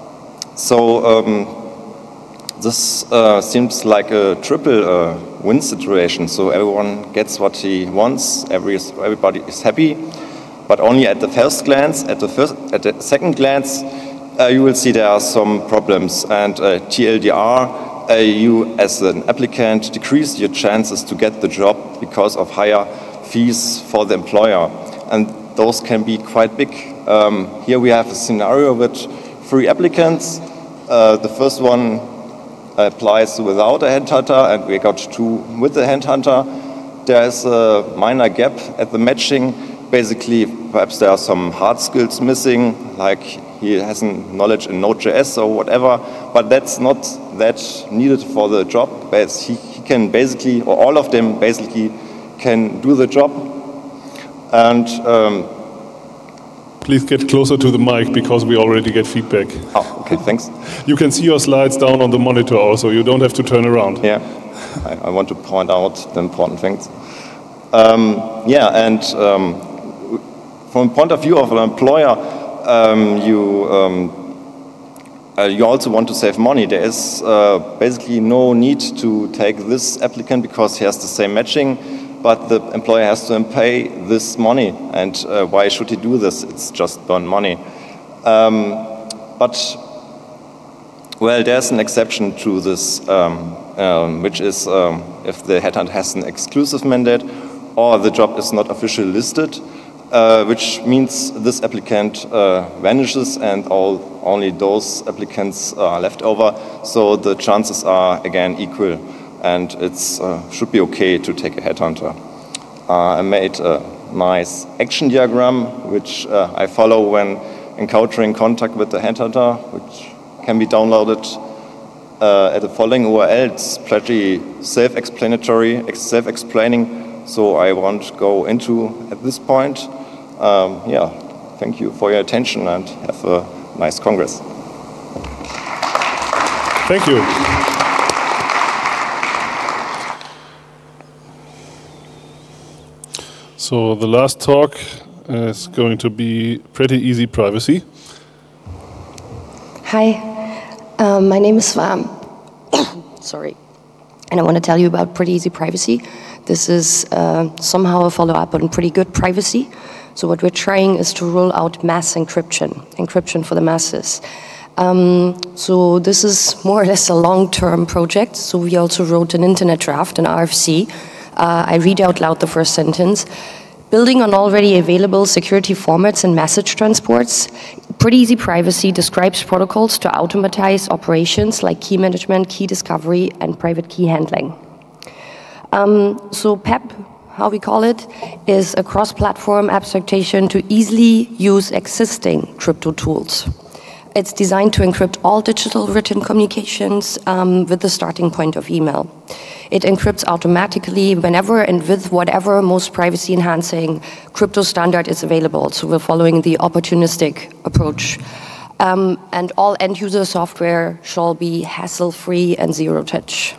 So um, this uh, seems like a triple uh, win situation. So everyone gets what he wants. Every, everybody is happy, but only at the first glance. At the first, at the second glance, uh, you will see there are some problems. And uh, T L D R, uh, you as an applicant decrease your chances to get the job because of higher fees for the employer, and those can be quite big. Um, here we have a scenario with three applicants. Uh, the first one applies without a headhunter, and we got two with a headhunter. There is a minor gap at the matching. Basically, perhaps there are some hard skills missing, like he has knowledge in Node dot J S or whatever, but that's not that needed for the job. He, he can basically, or all of them basically, can do the job. And um, please get closer to the mic because we already get feedback. Oh, okay, thanks. You can see your slides down on the monitor also. You don't have to turn around. Yeah, I, I want to point out the important things. Um, yeah, and um, from the point of view of an employer, um, you um, uh, you also want to save money. There is uh, basically no need to take this applicant because he has the same matching. But the employer has to pay this money, and uh, why should he do this? It's just burn money. Um, but, well, there's an exception to this, um, um, which is um, if the headhunter has an exclusive mandate or the job is not officially listed. uh, which means this applicant uh, vanishes and all, only those applicants are left over. So the chances are again equal, and it uh, should be okay to take a headhunter. Uh, I made a nice action diagram, which uh, I follow when encountering contact with the headhunter, which can be downloaded uh, at the following U R L. It's pretty self-explanatory, self-explaining, so I won't go into at this point. Um, yeah, thank you for your attention and have a nice Congress. Thank you. So the last talk is going to be Pretty Easy Privacy. Hi, um, my name is Svam. Sorry. And I want to tell you about Pretty Easy Privacy. This is uh, somehow a follow-up on Pretty Good Privacy. So what we're trying is to roll out mass encryption, encryption for the masses. Um, so this is more or less a long-term project. So we also wrote an internet draft, an R F C. Uh, I read out loud the first sentence. Building on already available security formats and message transports, Pretty Easy Privacy describes protocols to automatize operations like key management, key discovery, and private key handling. Um, so P E P, how we call it, is a cross-platform abstraction to easily use existing crypto tools. It's designed to encrypt all digital written communications um, with the starting point of email. It encrypts automatically whenever and with whatever most privacy-enhancing crypto standard is available. So we're following the opportunistic approach. Um, and all end-user software shall be hassle-free and zero-touch.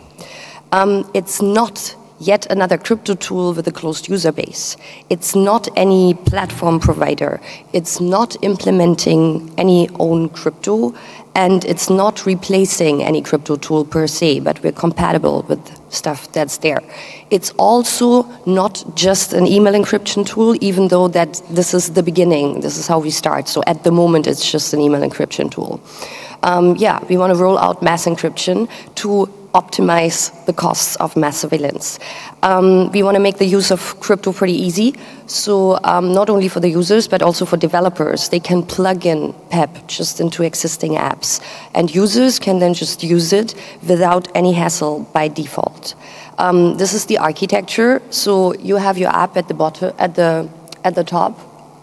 Um, it's not yet another crypto tool with a closed user base. It's not any platform provider. It's not implementing any own crypto, and it's not replacing any crypto tool per se, but we're compatible with stuff that's there. It's also not just an email encryption tool, even though that this is the beginning. This is how we start. So at the moment, it's just an email encryption tool. Um, yeah, we want to roll out mass encryption to optimize the costs of mass surveillance. Um, we want to make the use of crypto pretty easy, so um, not only for the users, but also for developers. They can plug in P E P just into existing apps, and users can then just use it without any hassle by default. Um, this is the architecture, so you have your app at the bottom, at the, at the top.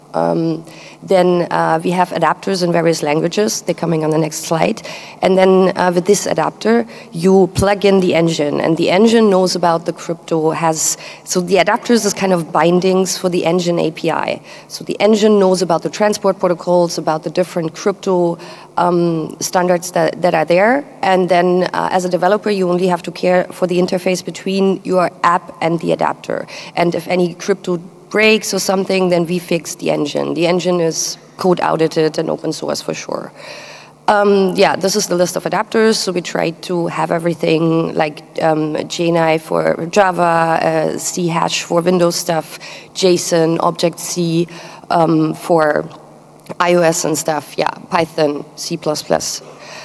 Um, then uh, we have adapters in various languages. They're coming on the next slide. And then uh, with this adapter, you plug in the engine, and the engine knows about the crypto. Has so the adapters is kind of bindings for the engine A P I. So the engine knows about the transport protocols, about the different crypto um, standards that, that are there. And then uh, as a developer, you only have to care for the interface between your app and the adapter. And if any crypto breaks or something, then we fix the engine. The engine is code audited and open source for sure. Um, yeah, this is the list of adapters. So we try to have everything like um, J N I for Java, uh, C hash for Windows stuff, JSON, Object-C um, for iOS and stuff. Yeah, Python, C plus plus.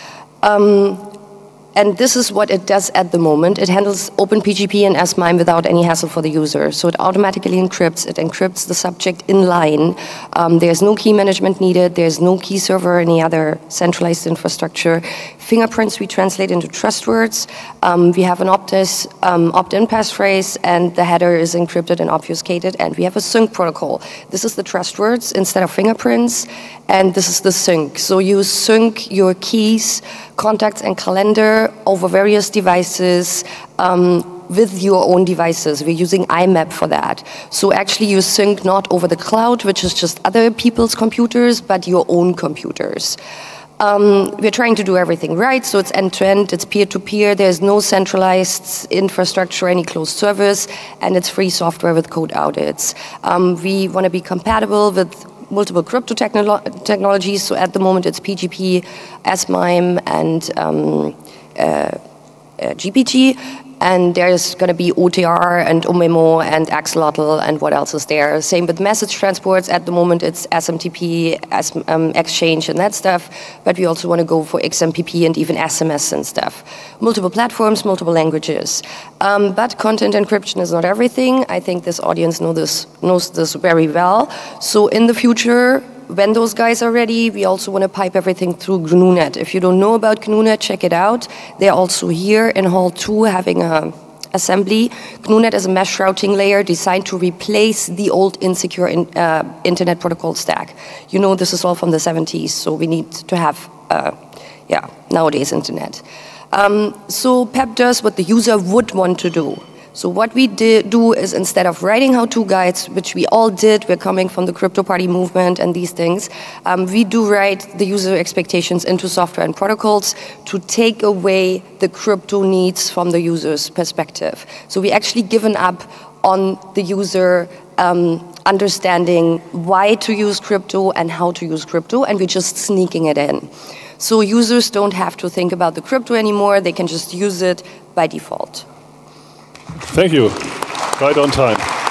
Um, And this is what it does at the moment. It handles OpenPGP and S MIME without any hassle for the user. So it automatically encrypts. It encrypts the subject in line. Um, there's no key management needed. There's no key server or any other centralized infrastructure. Fingerprints we translate into trust words. Um, we have an Optus um, opt-in passphrase, and the header is encrypted and obfuscated. And we have a sync protocol. This is the trust words instead of fingerprints. And this is the sync. So you sync your keys, contacts, and calendar over various devices um, with your own devices. We're using I map for that. So actually you sync not over the cloud, which is just other people's computers, but your own computers. Um, we're trying to do everything right, so it's end-to-end, it's peer-to-peer, there's no centralized infrastructure, any closed service, and it's free software with code audits. Um, we want to be compatible with multiple crypto technolo technologies, so at the moment it's P G P, S MIME, and um, uh, uh, G P G. and there's going to be O T R and O M E M O and axolotl and what else is there. Same with message transports. At the moment it's S M T P, S, um, Exchange and that stuff, but we also want to go for X M P P and even S M S and stuff. Multiple platforms, multiple languages. Um, but content encryption is not everything. I think this audience know this, knows this very well. So in the future, when those guys are ready, we also want to pipe everything through G N U net. If you don't know about G N U net, check it out. They're also here in Hall two having a assembly. G N U net is a mesh routing layer designed to replace the old insecure in, uh, internet protocol stack. You know, this is all from the seventies, so we need to have, uh, yeah, nowadays internet. Um, so P E P does what the user would want to do. So what we do is, instead of writing how-to guides, which we all did, we're coming from the crypto party movement and these things, um, we do write the user expectations into software and protocols to take away the crypto needs from the user's perspective. So we actually given up on the user um, understanding why to use crypto and how to use crypto, and we're just sneaking it in. So users don't have to think about the crypto anymore, they can just use it by default. Thank you. Right on time.